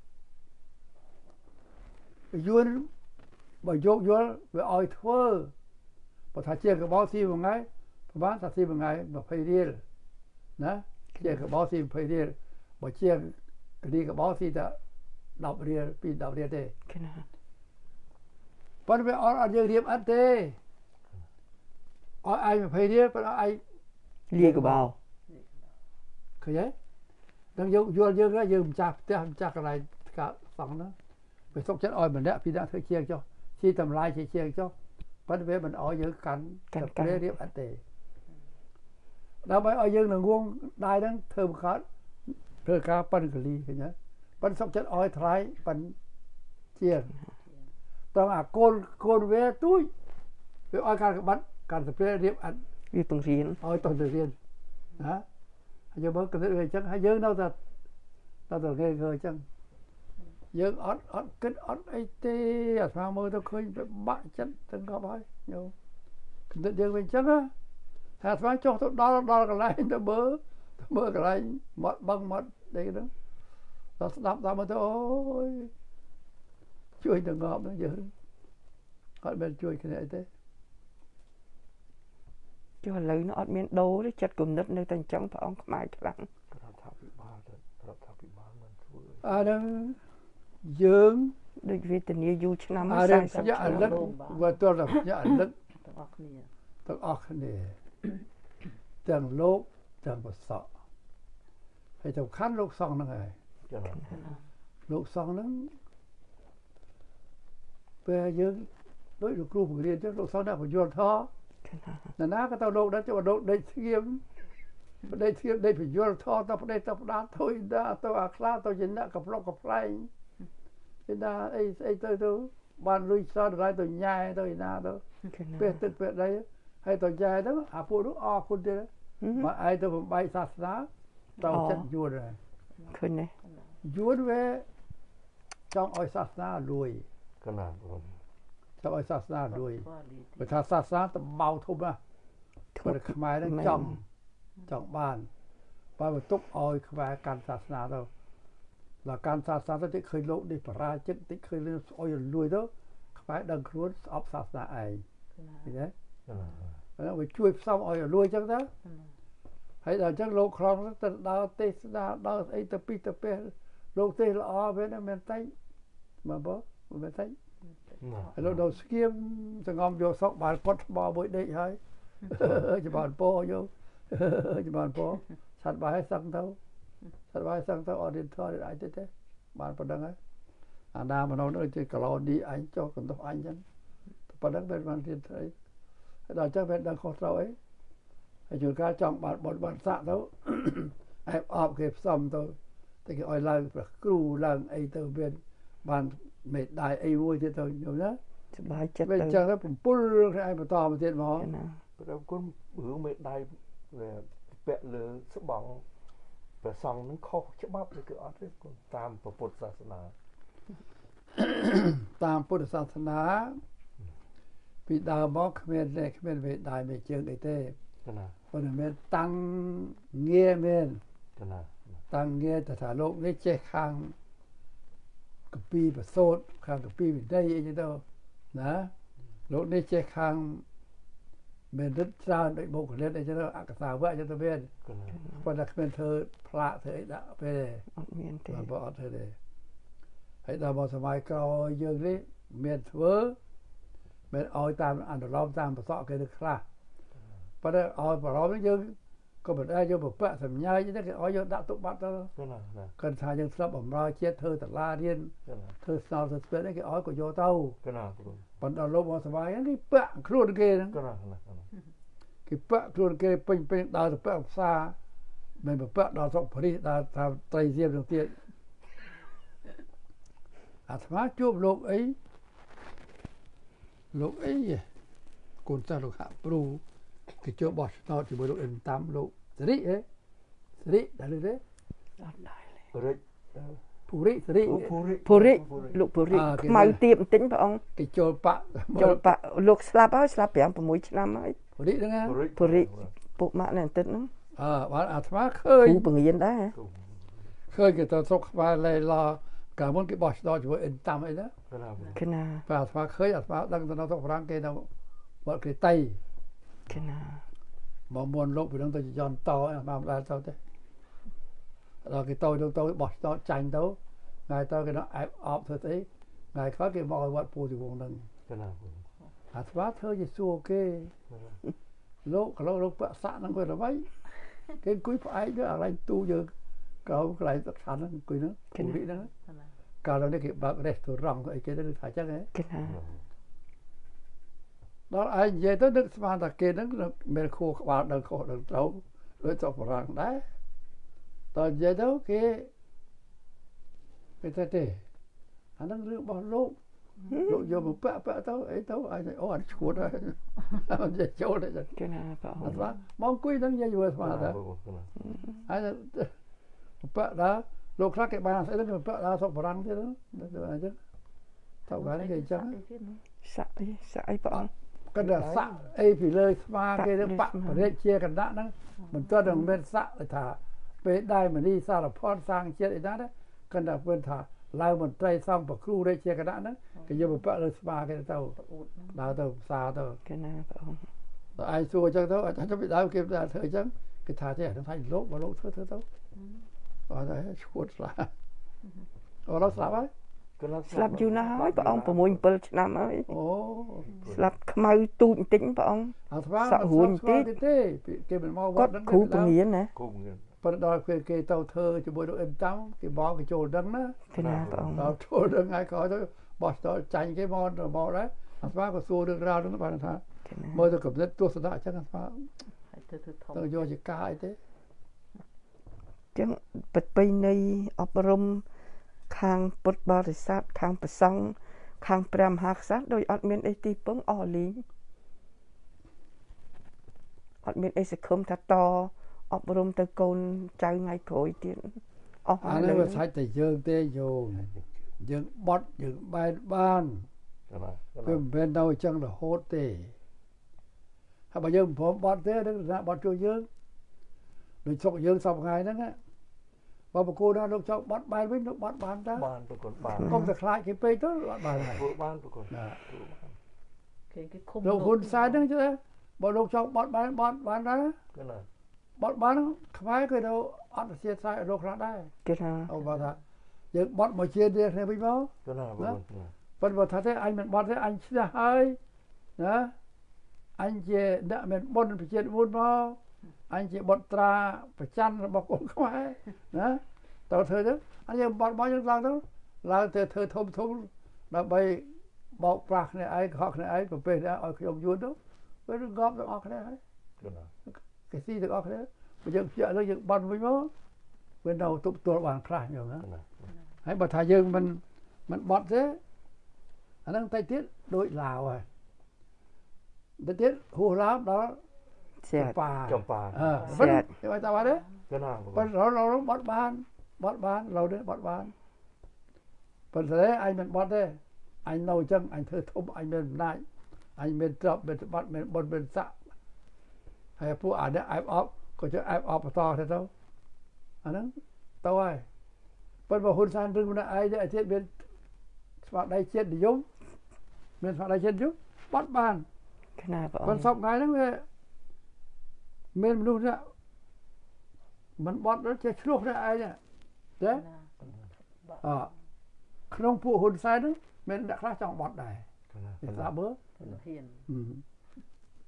yun bà dốt về ói thơ bà thà chia cái bò xí một ngày bán thà xí một ngày bà phải đi nè chia cái bò xí phải đi bà chia đi cái bò xí đã đọc riêng pin đọc riêng thế bắt về ở dương điểm ăn thế ở ai mà phải đi bắt ai lia cái bao cái gì đang dương cái dương chặt cái này cả sòng đó phải sốc chất oi mình đã pin đã thử chiên cho khi tầm lai chỉ chiên cho bắt về mình ở dương cắn cái điểm ăn thế đó mới ở dương là nguồn đai đang thơm khát thưa cá pan cái ly cái nhá pan sốc chất oi thái pan chiên tao côn về túi về oi can bắn can tập về điểm ăn vì bằng riêng oi toàn tự riêng hả giờ mới cái người chắc hay dương đâu tao nghe người chắc dương ót kết ót ấy tê à sao mơ tao khơi bại chân từng có bái nhiều cái dương mình chắc á hạt phá cho tao đo cái lại tao bơ cái lại mất băng mất đây đó tao đạp mà tao ôi chui đừng ngọt nữa giờ họ bên chui cái này thế cho lấy nó miếng đố đấy chặt cùng đất nơi thành trống phải ông mai cái lăng đó dương được vì tình yêu du năm đó dạ lứt và tôi là dạ lứt tôi óc này từng lốp từng một sọ hay từng khát lốp xong nữa này lốp xong nó về dương đối được cรูcủa liên chứ lốp xong đã phải vô thọ là ná cái tao lốp đó cho lốp đây thiêm đây phải vô thọ tao đây tao đá thôi đã tao akla tao chính đã cặp lóc cặp lại chính đã ấy tôi ban lui sao rồi tôi nhai tôi na đó về đây hay tôi nhai đó phụ đó con thế mà ai tôi bay sát đá tao chân vô rồi khơi này vô về trong oi sát đá lùi cái nào trong oi sát đá lùi bởi thà sát đá tao bao thôm à bởi khmai đang trong bàn và một túc oi khmai can sát đá đâu là can sát đáที่เคยโลกได้ปราชิกที่เคยเล่นoi lùi đó khmai đang khuôn ấp sát đá ai thế đấyแล้วไปช่วยซ่อมoi lùi chắc đó hay là chắc lô khom nó đào tê đào ấy tập pi tập pe lô tê là o bên nó men tay mà bó men tay lô đầu skiem sẽ ngom vô sọc bàn pot bò bụi đấy hay chỉ bàn po vô chỉ bàn po sạt bài sang tao ở điện thoại để ai thế bàn phần đằng ấy đa mà nó chơi cờ lò đi anh cho còn tao anh chứ phần đằng bên bàn điện thoại đó chắc bên đang khó sâu ấy chúng ta chọn bản xạ đâu em ọp kịp xong thôi thì cái oi lần phải cừu lần ấy từ bên bàn mệt đại ấy vui thì thôi nhiều nhá bên trong nó cũng pul cái ai mà to một tiền mà đâu có bữa mệt đại về vẹn lừa sức bỏng về xong nó khó chấp bắp cái ót đấy còn tam Phậtศาสนา tam Phậtศาสนาពីដើមមកគ្មានវេដាយមេជើងអីទេប៉ុន្តែមានតាំងងារមានតាំងងារតែថាលោកនេះចេះខាងកពីប្រសូតខាងកពីវិន័យអីទៅណាលោកនេះចេះខាងមានរិទ្ធច្រើនដូចបុគ្គលិកអីទៅអក្សរវៈអីទៅមានប៉ុន្តែគ្មានធ្វើផ្លាកធ្វើអីដាក់ពេលអត់មានទេបើអត់ធ្វើទេហើយដល់មកសម័យក្រោយយើងនេះមានធ្វើមិនអោយតាមអនុលោមតាមប្រសក់គេទៅខ្លះប៉ុន្តែឲ្យបរោយើងក៏មិនដែរយកប្រសញ្ញាទេគេឲ្យយកដាក់ទុកបាត់ទៅគាត់ថាយើងស្លាប់បំរើជាតិធ្វើតាឡារៀនធ្វើស្នល់ធ្វើស្ពែនេះគេឲ្យក៏យកទៅប៉ុន្តែលោកមកសវាយគេពាក់ខ្លួនគេហ្នឹងគេពាក់ខ្លួនគេពេញដើរទៅពាក់ផ្សារមិនពាក់ដល់ស្រុកប៉ារីសដល់ថាត្រីសៀមទៅទៀតអាត្មាជួបលោកអីកូនចាស់លោកហាក់ព្រូគេចូលបោះឆ្នោតជាមួយលោកអ៊ិនតាមលោកសេរីហ៎សេរីដែរទេអត់ដែររិចភូរិសេរីភូរិលោកភូរិខ្មៅទៀបបន្តិចព្រះអង្គគេចូលបកលោកស្លាប់ហើយស្លាប់5 6ឆ្នាំហើយភូរិហ្នឹងភូរិពុកម៉ាក់នៅទឹកហ្នឹងបានអាត្មាឃើញគ្រូបង្រៀនដែរឃើញគេទៅស្រុកក្បែរលេឡកាលមុនគេបោះឆ្នោតជាមួយអ៊ិនតាមអីណាគណាបាទអាត្មាឃើញអាត្មាដឹងទៅនៅស្រុកបារាំងគេនៅវត្តគ្រីតៃគណាមកមុនលោកពីនឹងទៅយន្តតអាត្មាមិនដែរទៅទេដល់គេទៅបោះឆ្នោតចាញ់ទៅថ្ងៃទៅគេនៅអែបអបធ្វើស្អីថ្ងៃក្រោយគេមកឲ្យវត្តពូទីវងហ្នឹងអាត្មាធ្វើជាសួរគេលោកប្រាក់សាក់ហ្នឹងគាត់អ្វីគេអង្គុយផ្អែកទៅអាឡែងទូយើងកៅកន្លែងទឹកឆាន់ហ្នឹងអង្គុយហ្នឹងគូរីហ្នឹងកាលនេះគេបើករេស្តូរ៉ង់ទៅអីគេទៅថាចឹងហ៎គេថាដល់ឯងនិយាយទៅនឹកស្មានថាគេហ្នឹងមានខួរក្បាលដឹងខុសដឹងត្រូវដូចចុះបរាំងដែរតើនិយាយទៅគេទេអាហ្នឹងរឿងរបស់លោកយកមកពាក់ទៅអីទៅអញអូអត់ឈួតហើយអត់ចូលទេគេណាបងអត់មកអង្គុយហ្នឹងនិយាយយល់ស្មានថាហើយពាក់ដល់លោកខ្លះគេបានស្អីទៅពាក់ដល់សុកបរាំងទៀតហ្នឹងអញ្ចឹងតើបានគេអញ្ចឹងសាក់អីបងគាត់ថាសាក់អីពីលើស្មាគេទៅបាក់បរិជាគណៈហ្នឹងមិនទាន់នឹងមានសាក់ថាពេលដែរមនីសារផតសាងជាតិអីណាគាត់ថាពើថាឡើងមន្ត្រីសំប្រគ្រូរាជាគណៈហ្នឹងគេយកមកបាក់លើស្មាគេទៅដើរទៅផ្សារទៅគេណាបងតែឯងសួរអញ្ចឹងទៅអត់ទៅពីដើមគេថាធ្វើអញ្ចឹងគេថាទេថាលោកបើលោកធ្វើទៅអត់ហើយឈួតស្លាប់លោកស្លាប់ហើយស្លាប់យូរណាស់ហើយព្រះអង្គ6 7ឆ្នាំហើយអូស្លាប់ខ្មៅទូចបន្តិចព្រះអង្គសាក់រួញតិចទេគេមិនមកវត្តហ្នឹងគ្រូបង្រៀនណាគ្រូបង្រៀនប៉ុន្តែដល់គេទៅធ្វើជាមួយលោកអ៊ិនតាមគេមកគេចូលដឹងណាគេណាព្រះអង្គដល់ចូលដឹងហើយក្រោយទៅបោះទៅចាញ់គេមកដែរអាស្មាក៏សួររឿងរ៉ាវហ្នឹងបានថាមើលទៅកំណត់ទស្សនៈអញ្ចឹងអាស្មាហើយធ្វើធំទៅយកជាការអីទេចឹងប្រពៃណីអប់រំខាងពុទ្ធបរិស័ទខាងព្រះសង្ឃខាងព្រះមហាក្សត្រដោយអត់មានអីទីពឹងអស់លីងអត់មានអីសង្ឃឹមថាតអប់រំទៅកូនចៅថ្ងៃក្រោយទៀតអស់ហើយវាសាច់តែយើងទេយោយើងបត់យើងបែនបានវាមិនមែនដល់អញ្ចឹងរហូតទេហើយបើយើងមិនព្រមបត់ទេនឹងថាបត់ជួយយើងដូចស្រុកយើងសពថ្ងៃហ្នឹងបើប្រគល់ដល់លោកចောက်បត់បែនវិញលោកបត់បានតើបានប្រគល់បានកុំតែខ្លាចគេពេកទៅបត់បានហើយបានប្រគល់គេឃុំលោកហ៊ុនសែនហ្នឹងchứបើលោកចောက်បត់បានដែរបត់បានខ្មែរគេទៅអត់ជាស្រ័យលោកខ្លះដែរគេថាអូបើថាយើងបត់មកជាទៀតគ្នាវិញមកគេណាប៉ុន្តែបើថាទេអញមិនបត់ទេអញឈ្នះហើយណាអញជាអ្នកមានបុណ្យប្រជាមុនមកអញជាបុត្រាប្រច័នរបស់កូនខ្មែរណាតើធ្វើទៅអញយើងបត់មកយើងឡើងទៅធ្វើធំដើម្បីបោកប្រាស់គ្នាឯងកុហកគ្នាឯងប្រពេះគ្នាឲ្យខ្ញុំយួនទៅវាងប់ទាំងអស់គ្នាហើយគេស៊ីទាំងអស់គ្នាបើយើងជាក់លើយើងបត់វិញមកវានៅទប់ទល់បានខ្លះញោមណាហើយបើថាយើងមិនបត់ទេអាហ្នឹងតែទៀតដូចឡាវហើយតែទៀតហួសឡាវដល់ចំប៉ាមិនគេថាបានទេប៉ុន្តែเราបត់បានเราទេបត់បានប៉ុន្តែអញមិនបត់ទេអញនៅអញ្ចឹងអញធ្វើធំអញមានអំណាចអញមានទ្រព្យមានសម្បត្តិមានបុណ្យមានស័ក្តិហើយពួកអានេះអែបអបក៏ជិះអែបអបបន្តទៅអាហ្នឹងទៅហើយប៉ុន្តែហ៊ុនសែនរឿងម្នាក់ឯងទេទៀតមានស្មារតីជាតិនិយមមានស្មារតីជាតិនិយមបត់បានណាបងប៉ុន្តែសពថ្ងៃហ្នឹងវាមានមនុស្សនេះមិនបត់ចេះឆ្លោះនេះឯងទេក្នុងពួកហ៊ុនសែនហ្នឹងមានអ្នកខ្លះចង់បត់ដែរស្ដាប់មើលហ៊ាន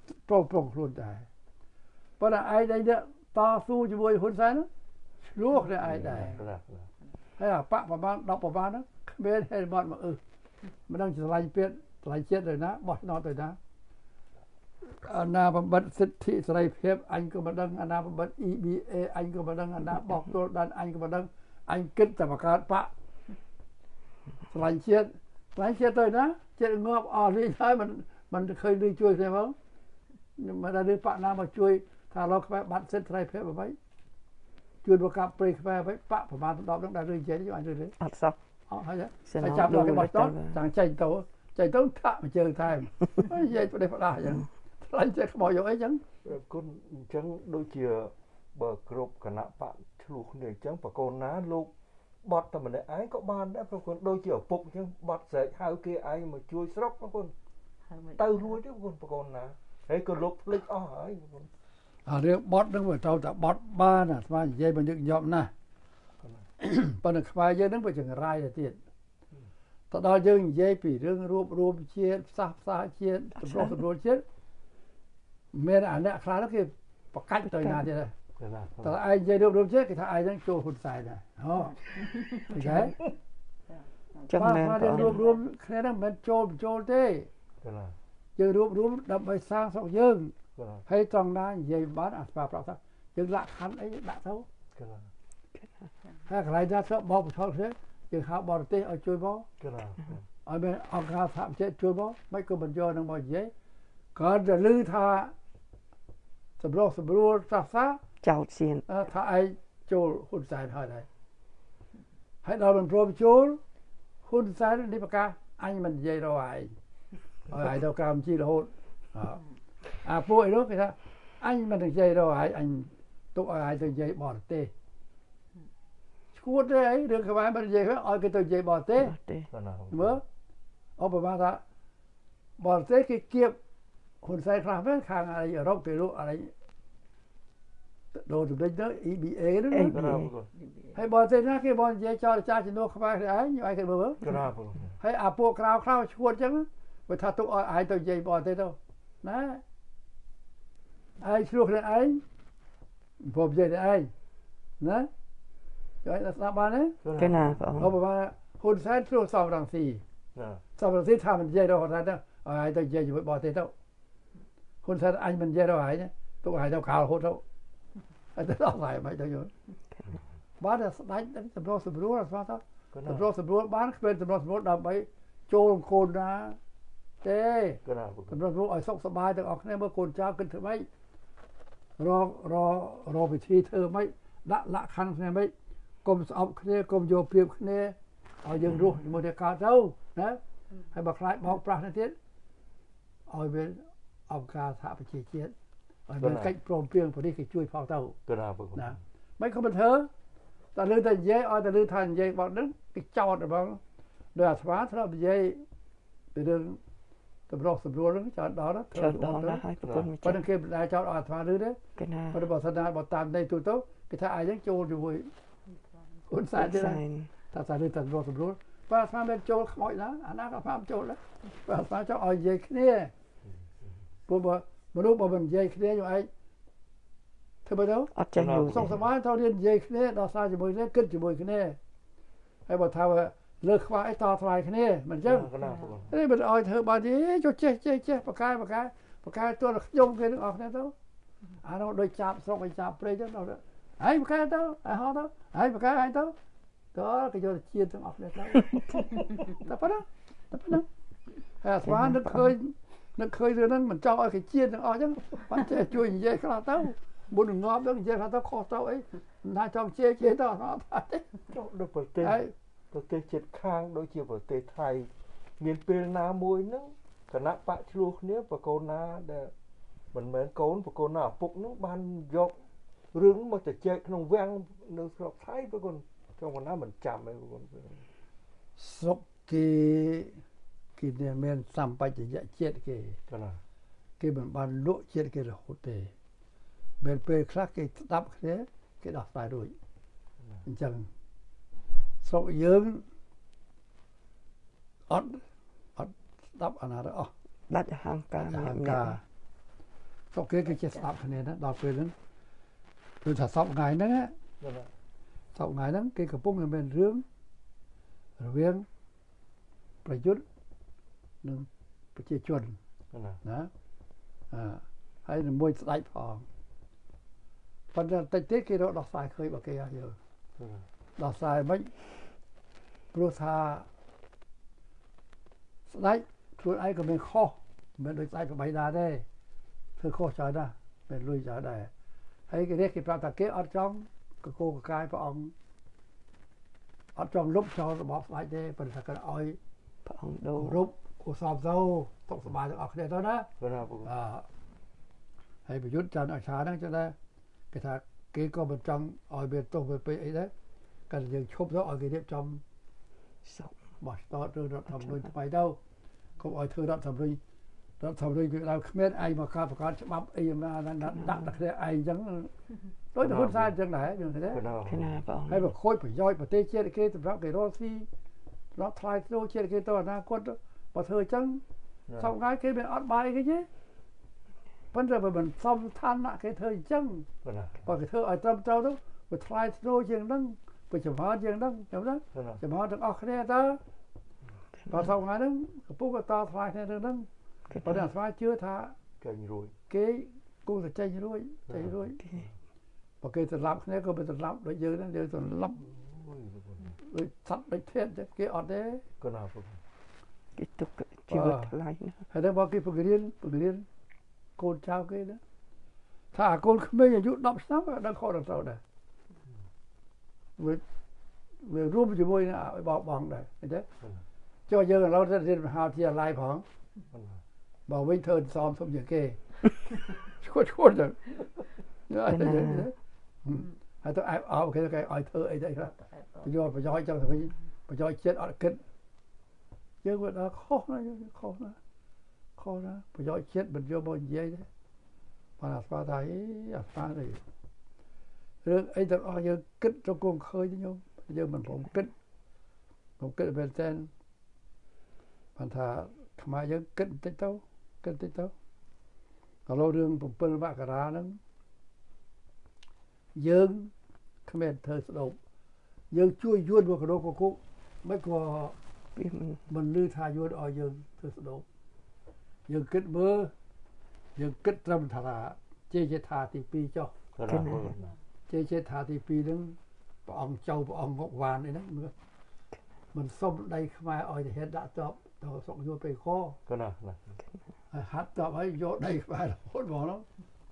ប្រុងខ្លួនដែរប៉ុន្តែឯងដែលតស៊ូជាមួយហ៊ុនសែនឆ្លោះគ្នាឯងដែរហើយអាបកប្រមាណ10ប្រមាណហ្នឹងគ្មានហេតុមកមិនដឹងឆ្លាញ់ពេទ្យឆ្លាញ់ជាតិទៅណាបោះឆ្នោតទៅណាអាណាបំបត្តិសិទ្ធិសេរីភាពអញក៏មិនដឹងអាណាបំបត្តិ EBA អញក៏មិនដឹងអាណាបោះទល់ដានអញក៏មិនដឹងអញគិតតែបង្កើតបកឆ្លាញ់ជាតិទៅណាជាតិងាប់អស់នេះហើយមិនឃើញដូចជួយទេហ្មងមិនដែលបកណាមកជួយថាលោកខ្មែរបាត់សិទ្ធិសេរីភាពអ្វីជួយបង្កាប់ព្រៃខ្មែរអ្វីបកប្រមាណ10ហ្នឹងដែលរឿងចេញអញទៅអត់សោះអត់ហើយចាប់ដល់គេបោះតចាំចេញទៅថាមកជើងថែមនិយាយប្រទេសផ្ដាស់អញ្ចឹងឆ្លាញ់ចិត្តខ្មោចយកអីចឹងគុណអញ្ចឹងដូចជាបើគ្រប់គណៈបកឆ្លោះគ្នាអញ្ចឹងបកូនណាលោកបត់តែម្នាក់ឯងក៏បានដែរប្រគុណដូចជាឪពុកអញ្ចឹងបត់ស្រែកហៅគេឯងមកជួយស្រុកប្រគុណទៅរួចទេប្រគុណបកូនណាហើយក៏លោកភ្លេចអស់ហើយប្រគុណអារឿងបត់ហ្នឹងវាត្រូវតែបត់បានអាស្មាននិយាយមកញឹកញាប់ណាស់ប៉ុន្តែខ្មែរយើងហ្នឹងវាចង្រៃទៅទៀតទៅដល់យើងនិយាយពីរឿងរួបរวมជាតិផ្សះផ្សាជាតិសម្រួលជាតិមានអាអ្នកខ្លះគេប្រកាច់ទៅណាទៀតដែរតែឯងនិយាយរួបរวมជាតិគេថាឯងហ្នឹងចូលហ៊ុនសែនដែរអូឃើញទេចាំមែនបងរួបរวมគ្នាហ្នឹងមិនចូលទេយើងរួបរวมដើម្បីសាងស្រុកយើងហើយត្រង់ណានិយាយបានអាស្បាប្រាប់ថាយើងលក្ខខណ្ឌអីដាក់ទៅហើយកន្លែងណាស្រុកបោកបឆោតគ្នាយើងហៅបរទេសឲ្យជួយមកឲ្យមានអង្គការសហប្រជាជួយមកមិនក៏បញ្ចូលនឹងមកនិយាយក៏ទៅឮថាសម្រួលសាចោតសៀនថាឯងចូលហ៊ុនសែនហើយហើយដល់មិនព្រមចូលហ៊ុនសែននេះប្រកាសអញមិននិយាយរកឯងឲ្យទៅកម្ពុជារហូតអាពួកឯនោះគេថាអញមិននិយាយរកឯងអញទុកឲ្យឯងទៅនិយាយបរទេសឈួតទេអីរឿងក្បែរមិននិយាយឲ្យគេទៅនិយាយបរទេសមើលអបបានថាបរទេសគេគៀបហ៊ុនសែនខ្លះវិញខាងអឺរ៉ុបគេលក់អីដូរចំណេញទៅ EBA ហ្នឹងហើយបរទេសណាគេបងនិយាយចោលចាជំនួសក្បែរឯងឲ្យគេមើលហើយអាពួកក្រៅឈួតអញ្ចឹងបើថាទុកឲ្យឯងទៅនិយាយបរទេសទៅណាឯងឆ្លោះខ្លួនឯងព្រមនិយាយតែឯងណាចូលឲ្យស្ដាប់បានទេគេណាបងអបបានហ៊ុនសែនឆ្លោះសំរងស៊ីសំរងស៊ីថាមិននិយាយដល់ហ៊ុនសែនទៅឲ្យឯងទៅនិយាយជាមួយបរទេសទៅហ៊ុនសែនអញមិននិយាយដល់ឯងទុកឲ្យទៅខោរហូតទៅហើយទៅដល់ហើយមិនទៅយល់បានតែស្ដាច់សម្រួលស្មាតទៅសម្រួលបានគ្មានសម្រួលដើម្បីចូលកូនណាទេសម្រួលឲ្យសុខសប្បាយទាំងអស់គ្នាមើលកូនចៅគិតធ្វើម៉េចរកវិធីធ្វើម៉េចដាក់លក្ខខណ្ឌគ្នាម៉េចកុំស្អប់គ្នាកុំយកព្រៀបគ្នាឲ្យយើងរស់ជាមួយតែកើតទៅណាហើយបើខ្លាចបោកប្រាស់នេះទៀតឲ្យវាអង្គការសហប្រជាជាតិឲ្យមានកិច្ចព្រមព្រៀងប៉ូលីសគេជួយផងទៅណាមិនក៏មិនធ្វើតែលើតែនិយាយឲ្យតែលើថានិយាយបត់ហ្នឹងគេចោតហ្មងដោយអាស្វាធ្លាប់និយាយពីរឿងសម្រួលហ្នឹងចោតដល់ហើយប្រគុណប៉ុន្តែគេមិនដែលចោតឲ្យអាស្វាឬទេគេណាប៉ុន្តែបើសិនណាបើតាមនៃទូទៅគេថាអាយហ្នឹងចូលជាមួយហ៊ុនសែនទេថាតែឬតែសម្រួលបើអាស្វាមិនចូលខ្មោចណាអាណាក៏ស្វាមិនចូលដែរបើអាស្វាចោតឲ្យនិយាយគ្នាព្រោះបើមនុស្សបើមិននិយាយគ្នាយកឯងធ្វើបើទៅអត់ចេះយូរសុខសប្បាយទៅរៀននិយាយគ្នាដល់សារជាមួយគ្នាគិតជាមួយគ្នាហើយបើថាលើខ្វះអីតថ្លៃគ្នាមិនអញ្ចឹងនេះមិនឲ្យធ្វើបានទេចូលចេះបកែទល់ខ្ញុំគេទាំងអស់គ្នាទៅអានោះដូចចាប់ស្រុកឲ្យចាប់ព្រៃចឹងដល់ហើយបកែទៅឲ្យហោទៅហើយបកែឲ្យទៅដល់គេយកជាតិទាំងអស់គ្នាទៅតែប៉ុណ្ណាហើយស្វានឹកឃើញរឿងហ្នឹងមិនចង់ឲ្យគេជាតិទាំងអស់ចឹងបានចេះជួយនិយាយខ្លះទៅមុនងាប់ទៅនិយាយថាទៅខុសទៅអីមិនថាចង់ជាទៅអត់ថាទេដូចប្រទេសជិតខាងដូចជាប្រទេសថៃមានពេលណាមួយហ្នឹងគណៈបកឆ្លោះគ្នាបកូនណាដែលមិនមែនកូនបកូនណាឪពុកហ្នឹងបានយករឿងមកទៅចែកក្នុងវាំងនៅស្រុកថៃបកូនចង់ណាមិនចាំឯងបកូនស្រុកគេមានសម្បត្តិជាតិគេគេមិនបានលក់ជាតិគេរហូតទេពេលខ្លះគេស្ដាប់គ្នាគេដោះស្រាយរួចអញ្ចឹងស្រុកយើងអត់ស្ដាប់អាណាទៅអស់ដាច់អហង្ការ Tộc kia cái chết sập này đó, đọc về đến rồi thật sập ngày đó á, sập ngày đó cái cặp bông bên rương, rồi viên, phải chút, đừng phải chia chuẩn, đó, hay là môi đại phòng, phần ra tết kia đó đọc sai khơi vào kia giờ, đọc sai mấy, bữa tha, đấy, rồi ai có bên kho, bên đối sai của bay đá đây. Thưa khó trời đó, bên lui trời đây. Hay cái đấy cái ta kế ở trong cái cô cái ông ở trong lúc cho nó bóp lại đây, bên ta cái oi ông đâu lúc cô sòm dâu, tụng sờ bài được ở đây đó đó. Hay bị rút chân ở xa đó cho nên cái thằng kế có bên trong oi bên tông bên bên ấy đấy, cái gì chụp đó ở cái đệm trong bỏ to rồi nó thầm lui bay đâu, không oi thưa đó thầm lui. Đó thầm rồi việc nào không biết ai mà có bắp ai mà đặt cái ai chẳng đối với hôn sai chẳng này như thế hay mà khôi phải doi phải tê chết cái tụi nó cái đó thì nó thay đôi chết cái to na quất mà thời chẳng sau cái bên ớt bài cái chứ vấn đề mà mình xong than lại cái thời chẳng và cái thơ ở trong trâu đó mà thay đôi chuyện đó mà chấm hóa chuyện đó chấm đó chấm hóa được ở cái đó và sau cái đó cái bút cái to thay thế đó và đằng sau chưa thả cái cô sẽ chạy rồi và cái tự làm cái cô tự làm rồi giờ nó giờ tự lắp rồi sắt rồi thiết cái ở đấy cái tục chưa lại nữa hay đó bao cái phụ kiện côn trao cái đó thả côn không bao giờ chút đọc snap đang khó đằng sau này về rùm chỉ môi này bỏ bằng này thế cho giờ nó sẽ lên hào thì lại phẳng bảo với thơ xóm xong giờ kê chuột rồi hay tôi ai cái ai thơ ấy đây đó do phải cho phải cho chết ở kinh chứ vậy đó khó đó phải cho chết mình vô bao nhiêu đấy mà là pha thấy pha này rồi ấy tôi ở giờ kinh trong cuồng khơi chứ nhau giờ mình cũng kinh bên trên mình thà mà giờ kinh tích tấu cái tích tấu kalau đường bùng bừng bạc ra nó dương không biết thơ sầu dương chui vuông vào cái đồ của cô mấy có mình lưu thà vuông ở dương thơ sầu dương kết mơ dương kết trầm thà chế thà thì pi cho chế thà thì pi đứng bỏ ông châu bỏ ông ngọc vàng đấy đó mình xông đây không ai ở thì hiện đã chọn rồi xong vô về kho hát tập ấy vô đây phải là hốt bỏ lắm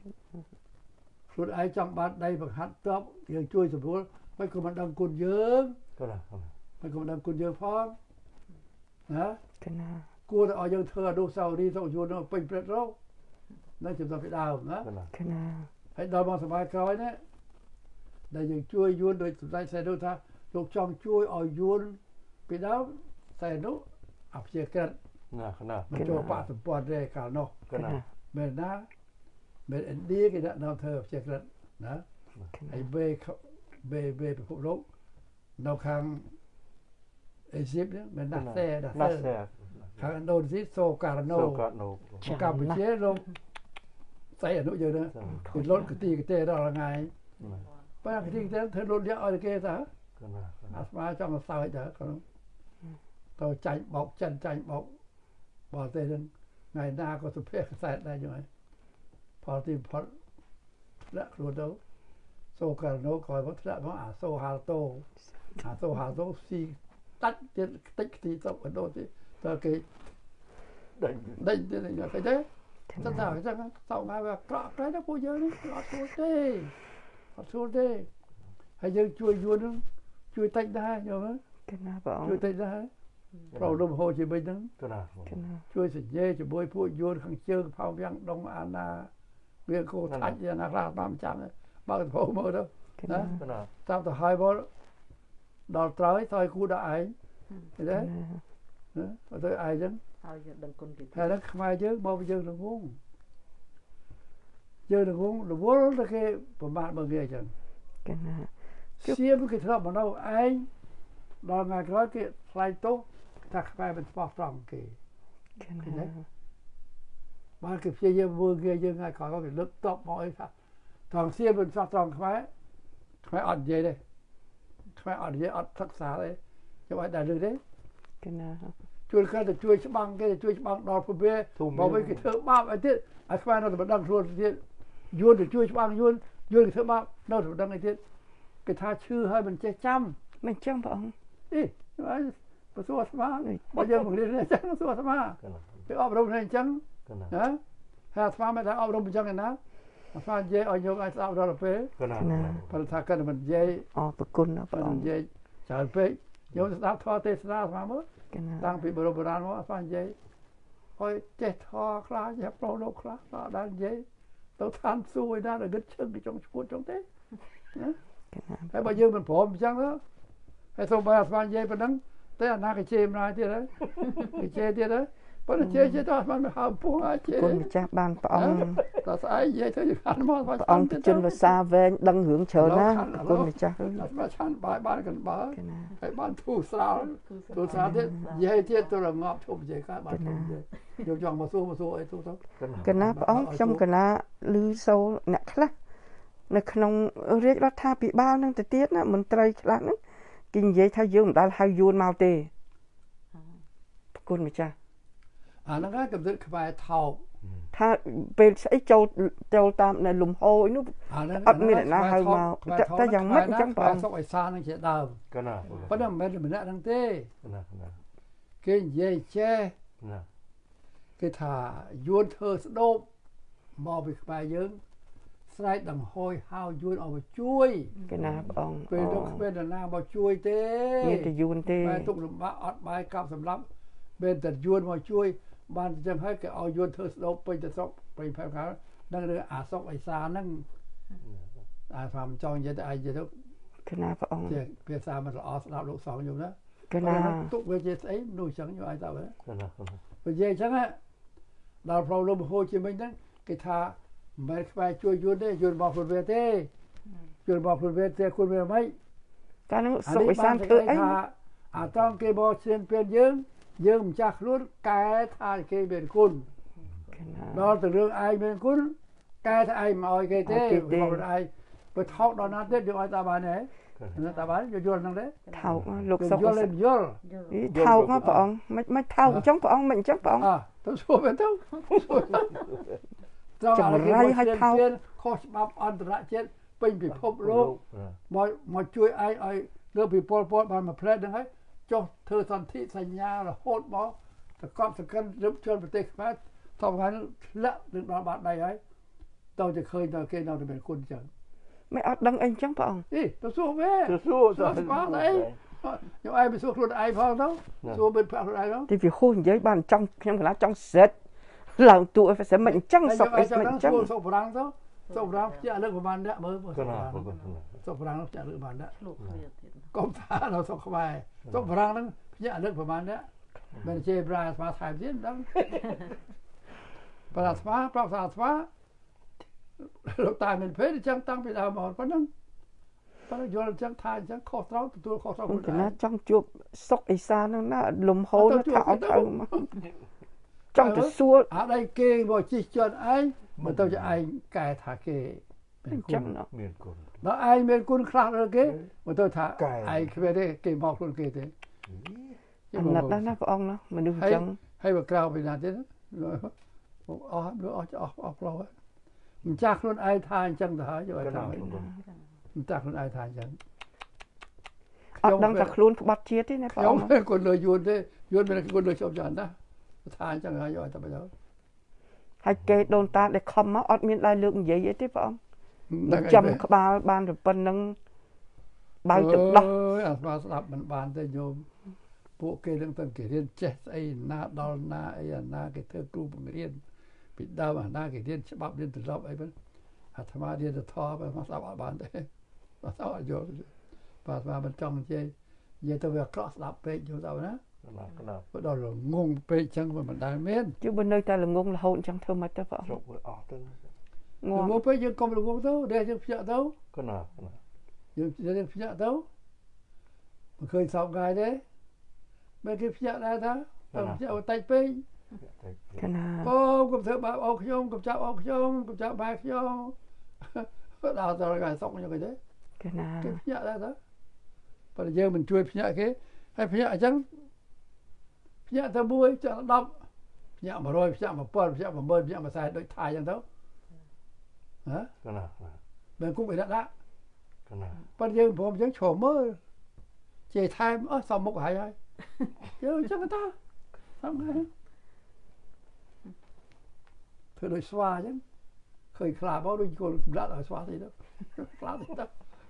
rồi ai trong ban đây bằng hát tập thì chui sụp xuống mấy cô bạn đang cồn dương mấy cô bạn đang cồn dương phong hả cô đã ở dương thơ đâu sau đi xong vô nó bình bệt đâu nó chúng ta phải đào nữa hãy đào bằng sợi bài coi đấy đây dương chui vuông đôi tay xe đâu ta lúc trong chui ở vuông bị đau xe nó áp chế cânมันโจปะสปอร์ตเรกาโนเมนะเมนดีก็ได้นำเธอเช็คแล้วนะไอ้เบไปพวกลูกนำคางเอซิปเนี่ยมันนักเซ่คางโดนซิโซการโนกับไปเชี่ยลงใส่อนุเยอะนะคือรถกตีกเตะได้ยังไงป้ากตีกเตะเธอรถเยอะอะไรเกษาอาสมาจ้องมาใส่เถอะตัวใจบอกใจบอกbỏ tay lên ngày na có tụi phê sạch đây rồi phò tìm phật đã luôn đâu số cả nó coi vẫn đã nó số hà tô si tắt trên tích thì xong ở đâu thì tờ cái đánh cái đấy tất cả cái răng sau ngày và trọ cái đó bây giờ nó xô tê hay giờ chui tách ra rồi chui tách raเราลมโฮจิมินห์นั้นช่วยสิเย่จะบวยพูดโยนขังเชื่อเผายังดงอาณาเวียงโคทัดยานาราตามจังบ้านพ่อมาแล้วนะตามต่อหายบ่ดอกตรายซอยคู่ได้เห็นไหมนะซอยไอ้จังแต่แล้วทำไมเยอะบ่เยอะหรือวงเยอะหรือวงหรือว่าตะเกียบประมาณบางเงี้ยจังเสียมันคือทะเลาะมันเอาไอ้ดอกงานร้อยที่ไฟโตถ้าไปเป็นฟอกฟองกี่បានគេព្យាយាមមើលគេយើងឲ្យក្រោយគេលើកតបមកអីថាត្រង់សៀនមិនសោះត្រង់ខ្មែរអត់និយាយទេខ្មែរអត់និយាយអត់សិក្សាទេខ្ញុំឲ្យតែលើកទេ cái nào ជួយគេទៅជួយច្បាំងគេទៅជួយច្បាំងដល់ព្រោះវាបើវិញគេធ្វើបាបឲ្យទៀតឲ្យខ្មែរនៅតែមិនដឹងខ្លួនទៀតយួនទៅជួយច្បាំងយួនគេធ្វើបាបនៅតែមិនដឹងអីទៀតគេថាឈឺហើយមិនចេះចាំ mình chẳng phải ông អីហើយបើសួរស្មាបើយើងបង្រៀនអញ្ចឹងសួរស្មាគេអប់រំអញ្ចឹងណាហើយស្មាមិនថាអប់រំអញ្ចឹងណាស្មានិយាយឲ្យញោមឲ្យស្ដាប់ដល់ពេល ព្រោះថាគាត់មិននិយាយ bực cun nó គាត់ phải និ ông យាយច្រើនពេកញោមស្ដាប់ធម៌ទេសនាស្មាមើល cái nào តាំងពីបុរាណមកស្មានិយាយហើយចេះធម៌ខ្លះចេះប្រុសលោកខ្លះក៏ដល់និយាយទៅឋានសួគ៌ឯណាដែលគិតឈឹងពីចុងឈួតចុងទេណា cái nào ហើយបើយើងមិនព្រមអញ្ចឹងទៅហើយសូម្បីអាស្មានិយាយប៉ុណ្ណឹងតែអាណាគេជេរម្ដងទៀតហើយគេជេរទៀតហើយប៉ុន្តែជេរទៅអាស្មានមិនហើពុះអាចជេរ cun cha ban phải ông តើស្អែកនិយាយទៅខាត់មកស្មា phải ông chân vào xa về đăng hướng chờ na cun cha ស្មាឆានបាយបានកណ្បើ cái nào ហើយបានធូរស្រាលធូរស្រាលទៀតនិយាយទៀតទៅរងាប់ឈប់និយាយកើតបានឈប់និយាយយកចង់មកសួរអីទូទៅ cái nào phải ông trong cái nào lư sâu nè khác នៅក្នុងរាជរដ្ឋាភិបាលនឹងទៅទៀតណាមន្ត្រីខ្លះហ្នឹងគេនិយាយថាយើងមិនដែលហៅយួនមកទេប្រគុណម្ចាស់អាហ្នឹងក៏កំណត់ក្បែរថោកថាពេលស្អីចូលតាមនៅលំហយនោះអាហ្នឹងអត់មានអ្នកណាហៅមកតែយ៉ាងម៉េចអញ្ចឹងបងសុកអេសាននឹងជាដើម cái nào ប៉ុន្តែមិនមែនម្នាក់ហ្នឹងទេ cái nào គេនិយាយចេះ nào គេថាយួនធ្វើស្ដោបមកពីក្បែរយើងស្រែកដង្ហយហៅយួនឲ្យមកជួយគេណាបងពេលនោះគ្មាននរណាមកជួយទេមានតែយួនទេបែរទុកលំបាកអត់បាយកាប់សម្រាប់ពេលតែយួនមកជួយបានអញ្ចឹងហើយគេឲ្យយួនធ្វើស្ដោបពេញទៅស្រុកពេញផែនការនឹងរឿងអាសុកអេសាហ្នឹងអាស្វាមចង់និយាយទៅឯងនិយាយទៅគេណាបងជាភាសាមិនល្អស្ដាប់លោកសងខ្ញុំណាគេណាទុកវាជាស្អីនោះអញ្ចឹងខ្ញុំឲ្យតើ cái nào បើនិយាយអញ្ចឹងដល់ប្រលោមហូជីមិញហ្នឹងគេថាមិនមែនខ្វែជួយយួនទេយួនមកខ្លួនវាទេយួនមកខ្លួនវាទេខ្លួនវាមិនកាលនោះសុកអេសានធ្វើអីអាត្រង់គេមកឈានពេលយើងម្ចាស់ខ្លួនកែថាគេមានគុណគេណាដល់ទៅរឿងឯងមានគុណកែថាឯងមកឲ្យគេទេមកឯងបើថោកដល់ណាទៀតយកឲ្យតាបានទេណាតាបានយល់ហ្នឹងទេថោកលោកសុកយល់យល់ថោកបង មិនថោកអញ្ចឹងបងមិនអញ្ចឹងបងទៅសួរទៅចម្រៃឲ្យថោកខុសច្បាប់អន្តរជាតិពេញពិភពលោកមកជួយឯងឲ្យលើពីពលពតបានមកផ្លែហ្នឹងហើយចុះធ្វើសន្ធិសញ្ញារហូតមកតកប់សកិនរឹបជន់ប្រទេសខ្មែរតបហ្នឹងធ្លាក់នឹងដល់បាត់ដៃហើយតើจะឃើញតើគេនៅតែមានគុណចឹងមិនអត់ដឹងអីអញ្ចឹងបងអីទៅសួរវា Sủa សួរស្មាតអីខ្ញុំឯងទៅសួរខ្លួនឯងផងទៅសួរពេលប្រាក់ខ្លួនឯងទៅទីវាហួសនិយាយបានចង់ខ្ញុំកន្លះចង់សិតឡើងទួអីផ្សេងមិនអញ្ចឹងសុកអីមិនអញ្ចឹងសុកប្រាំងទៅសុកប្រាំងជាលើកប្រហែលដាក់មើល cái nào សុកប្រាំងនោះចាក់លើកប្រហែលដាក់លោកគ្នាទៀតកុំថានៅសុកខ្មែរសុកប្រាំងហ្នឹងភ្ញាក់លើកប្រហែលដាក់មិនជេរប្រាស្មាថែមទៀតដឹងប្រាស្មាប្រាប់ថាស្មាលោកតាមានភេទអញ្ចឹងតាំងពីដើមមកប៉ុណ្ណឹងប៉ុន្តែយល់អញ្ចឹងថាអញ្ចឹងខុសត្រូវទទួលខុសត្រូវខ្ញុំកណាចង់ជួបសុកអេសាហ្នឹងណាលំហូរថាអត់ទៅមកចង់ទៅសួរអាដៃគេមកជិះជាន់ឯងមិនទៅជាឯងកែថាគេអញ្ចឹងណា miền cồn ដល់ឯងមានគុណខ្លះលើគេមិនទៅថាឯងគ្មានទេគេមកខ្លួនគេទេអាណិតណាស់ណាបងណាមនុស្សអញ្ចឹងហើយបើក្រៅពីណាទៀតអស់ផ្លោះម្ចាស់ខ្លួនឯងថាអញ្ចឹងទៅហើយយកឲ្យ cái ថា nào ម្ចាស់ខ្លួនឯងថាអញ្ចឹងអត់ដឹងថាខ្លួនក្បត់ជាតិទេណាបងខ្ញុំមិនគុណលើយួនទេយួនមានគុណលើខ្ញុំច្រើនណាស់ថាអញ្ចឹងហើយយកឲ្យតែបើហើយគេដូនតាដែលខំមកអត់មានដែរលើកនិយាយអីទេបងដឹងចំក្បាលបានទៅប៉ុណ្ណឹងបើចង្ដោះអាស្មាស្ដាប់មិនបានទេញោមពួកគេនឹងទៅគេរៀនចេះស្អីណាដល់ណាអីអាណាគេធ្វើគ្រូបង្រៀនពីដើមអាណាគេរៀនច្បាប់រៀនទម្លាប់អីហ្នឹងអាត្មារៀនទៅថតមកស្ដាប់អត់បានទេបាទអត់យល់បាទស្មាមិនចង់និយាយទៅវាក្រក់ស្ដាប់ពេកយល់ទៅណា cái nào បើដល់ងងពេកអញ្ចឹងវាមិនដែលមានជឿបើនៅតែល្ងងរហូតអញ្ចឹងធ្វើមិនទៅបង sụp với ọt đó ងងងងពេកយើងកុំល្ងងទៅដែលយើងភ្ញាក់ទៅ cái nào យើងភ្ញាក់ទៅមិនឃើញសោកកាយទេមិនគេភ្ញាក់ដែរថាតែភ្ញាក់តែពេកកណាអូកុំធ្វើបាបអូខ្ញុំកុំចាប់អូខ្ញុំកុំចាប់បែខ្ញុំដល់ទៅគេសុកយ៉ាងគេទេកណាគេភ្ញាក់ដែរទៅបើយើងមិនជួយភ្ញាក់គេហើយភ្ញាក់អញ្ចឹងភ្ញាក់ទៅ1ចុះ10ភ្ញាក់100ភ្ញាក់1000ភ្ញាក់10000ភ្ញាក់140ដូចថាអញ្ចឹងទៅហ៎កណាមិនគុំឯដាក់កណាបើយើងព្រមអញ្ចឹងឈរមើលជេរថែមសំមុខហើយយើងអញ្ចឹងតាសំហើយធ្វើដូចស្វាអញ្ចឹងឃើញខ្លាមកដូចគល់សម្លាប់ឲ្យស្វាទីទៅខ្លាទីទៅ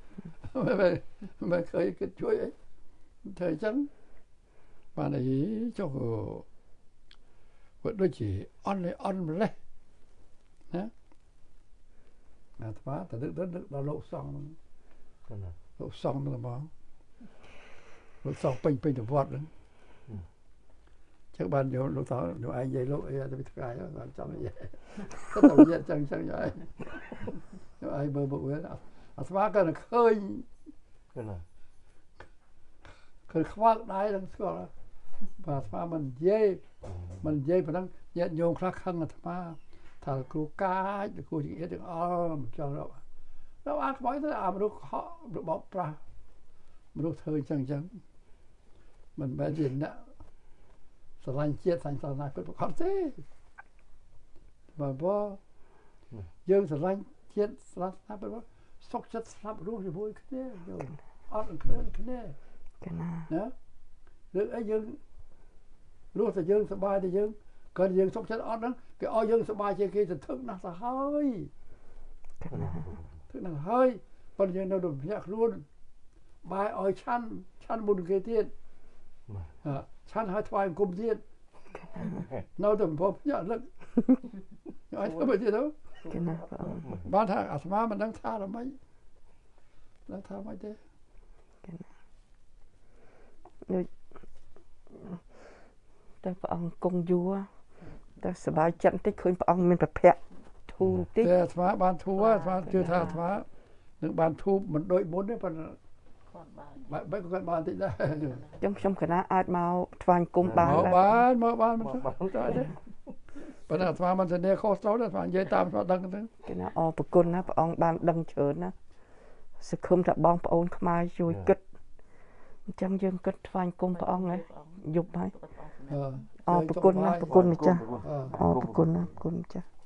មិនឃើញគេជួយអីធ្វើអញ្ចឹងបានអីចុះគាត់ដូចជាអន់ម្លេះណាអាត្មាទៅដឹកដល់លោកសង្ឃកណាលោកសង្ឃហ្នឹងបងលោកសង្ឃពេញទៅវត្តហ្នឹងចឹងបានយកលោកតើលោកឯងនិយាយលោកអីទៅថ្ងៃបានចង់និយាយទៅនិយាយចឹងយកឯងមើលមកវិញអាស្មាក៏ឃើញកណាឃើញខ្វល់ដៃនឹងស្គាល់បាទអាស្មាមិននិយាយប៉ុណ្ណឹងញាតិញោមខ្លះខឹងអាស្មាថាគ្រូកាចគ្រូជាអៀតទាំងអស់មិនចង់ដល់អាខ្មោចទៅអាមនុស្សហក់របបប្រាស់មនុស្សធ្វើអញ្ចឹងមិនមែនជាអ្នកស្រឡាញ់ជាតិសាសនាពិតប្រាកដទេបើយើងស្រឡាញ់ជាតិសាសនាពិតប្រាកដសុខចិត្តស្លាប់រស់ជាមួយគ្នាយើងអត់គ្នាកណាណារឿងអីយើងរស់តែយើងសប្បាយតែយើងក៏យើងសុខចិត្តអត់ហ្នឹងគេឲ្យយើងសប្បាយជាងគេទៅធឹកណាស់ទៅហើយកណាធឹកណាស់ហើយប៉ុន្តែយើងនៅតែភ្ញាក់ខ្លួនបាយឲ្យឆាន់មុនគេទៀតឆាន់ឲ្យថ្វាយអង្គមទៀតនៅតែប្រភ្ញាក់លឹកឲ្យធ្វើទៅកណាព្រះអង្គបានថាអាត្មាមិនដឹងថាអ្ម៉េចដឹងថាម៉េចទេដូចតែព្រះអង្គគង់យូរតែសบายចិត្តបន្តិចឃើញព្រះអង្គមានប្រភពធូរបន្តិចតែអាត្មាបានធូរអាត្មាជឿថាអាត្មានឹងបានធូរមិនដូចមុនទេប៉ុន្តែគាត់បានបែបគាត់បានតិចដែរចឹងខ្ញុំកណាអាចមកថ្វាយគុំបានមកដែរបានមិនទៅទេប៉ុន្តែអាត្មាមិនធានាខុសត្រូវទេអាត្មានិយាយតាមស្មាដឹងទៅកណាអរប្រគុណណាព្រះអង្គបានដឹងច្រើនណាសង្ឃឹមថាបងប្អូនខ្មែរជួយគិតអញ្ចឹងយើងគិតថ្វាយគុំព្រះអង្គហើយយប់ហើយអរប្រគុណណាប្រគុណម្ចាស់អរប្រគុណណាប្រគុណម្ចាស់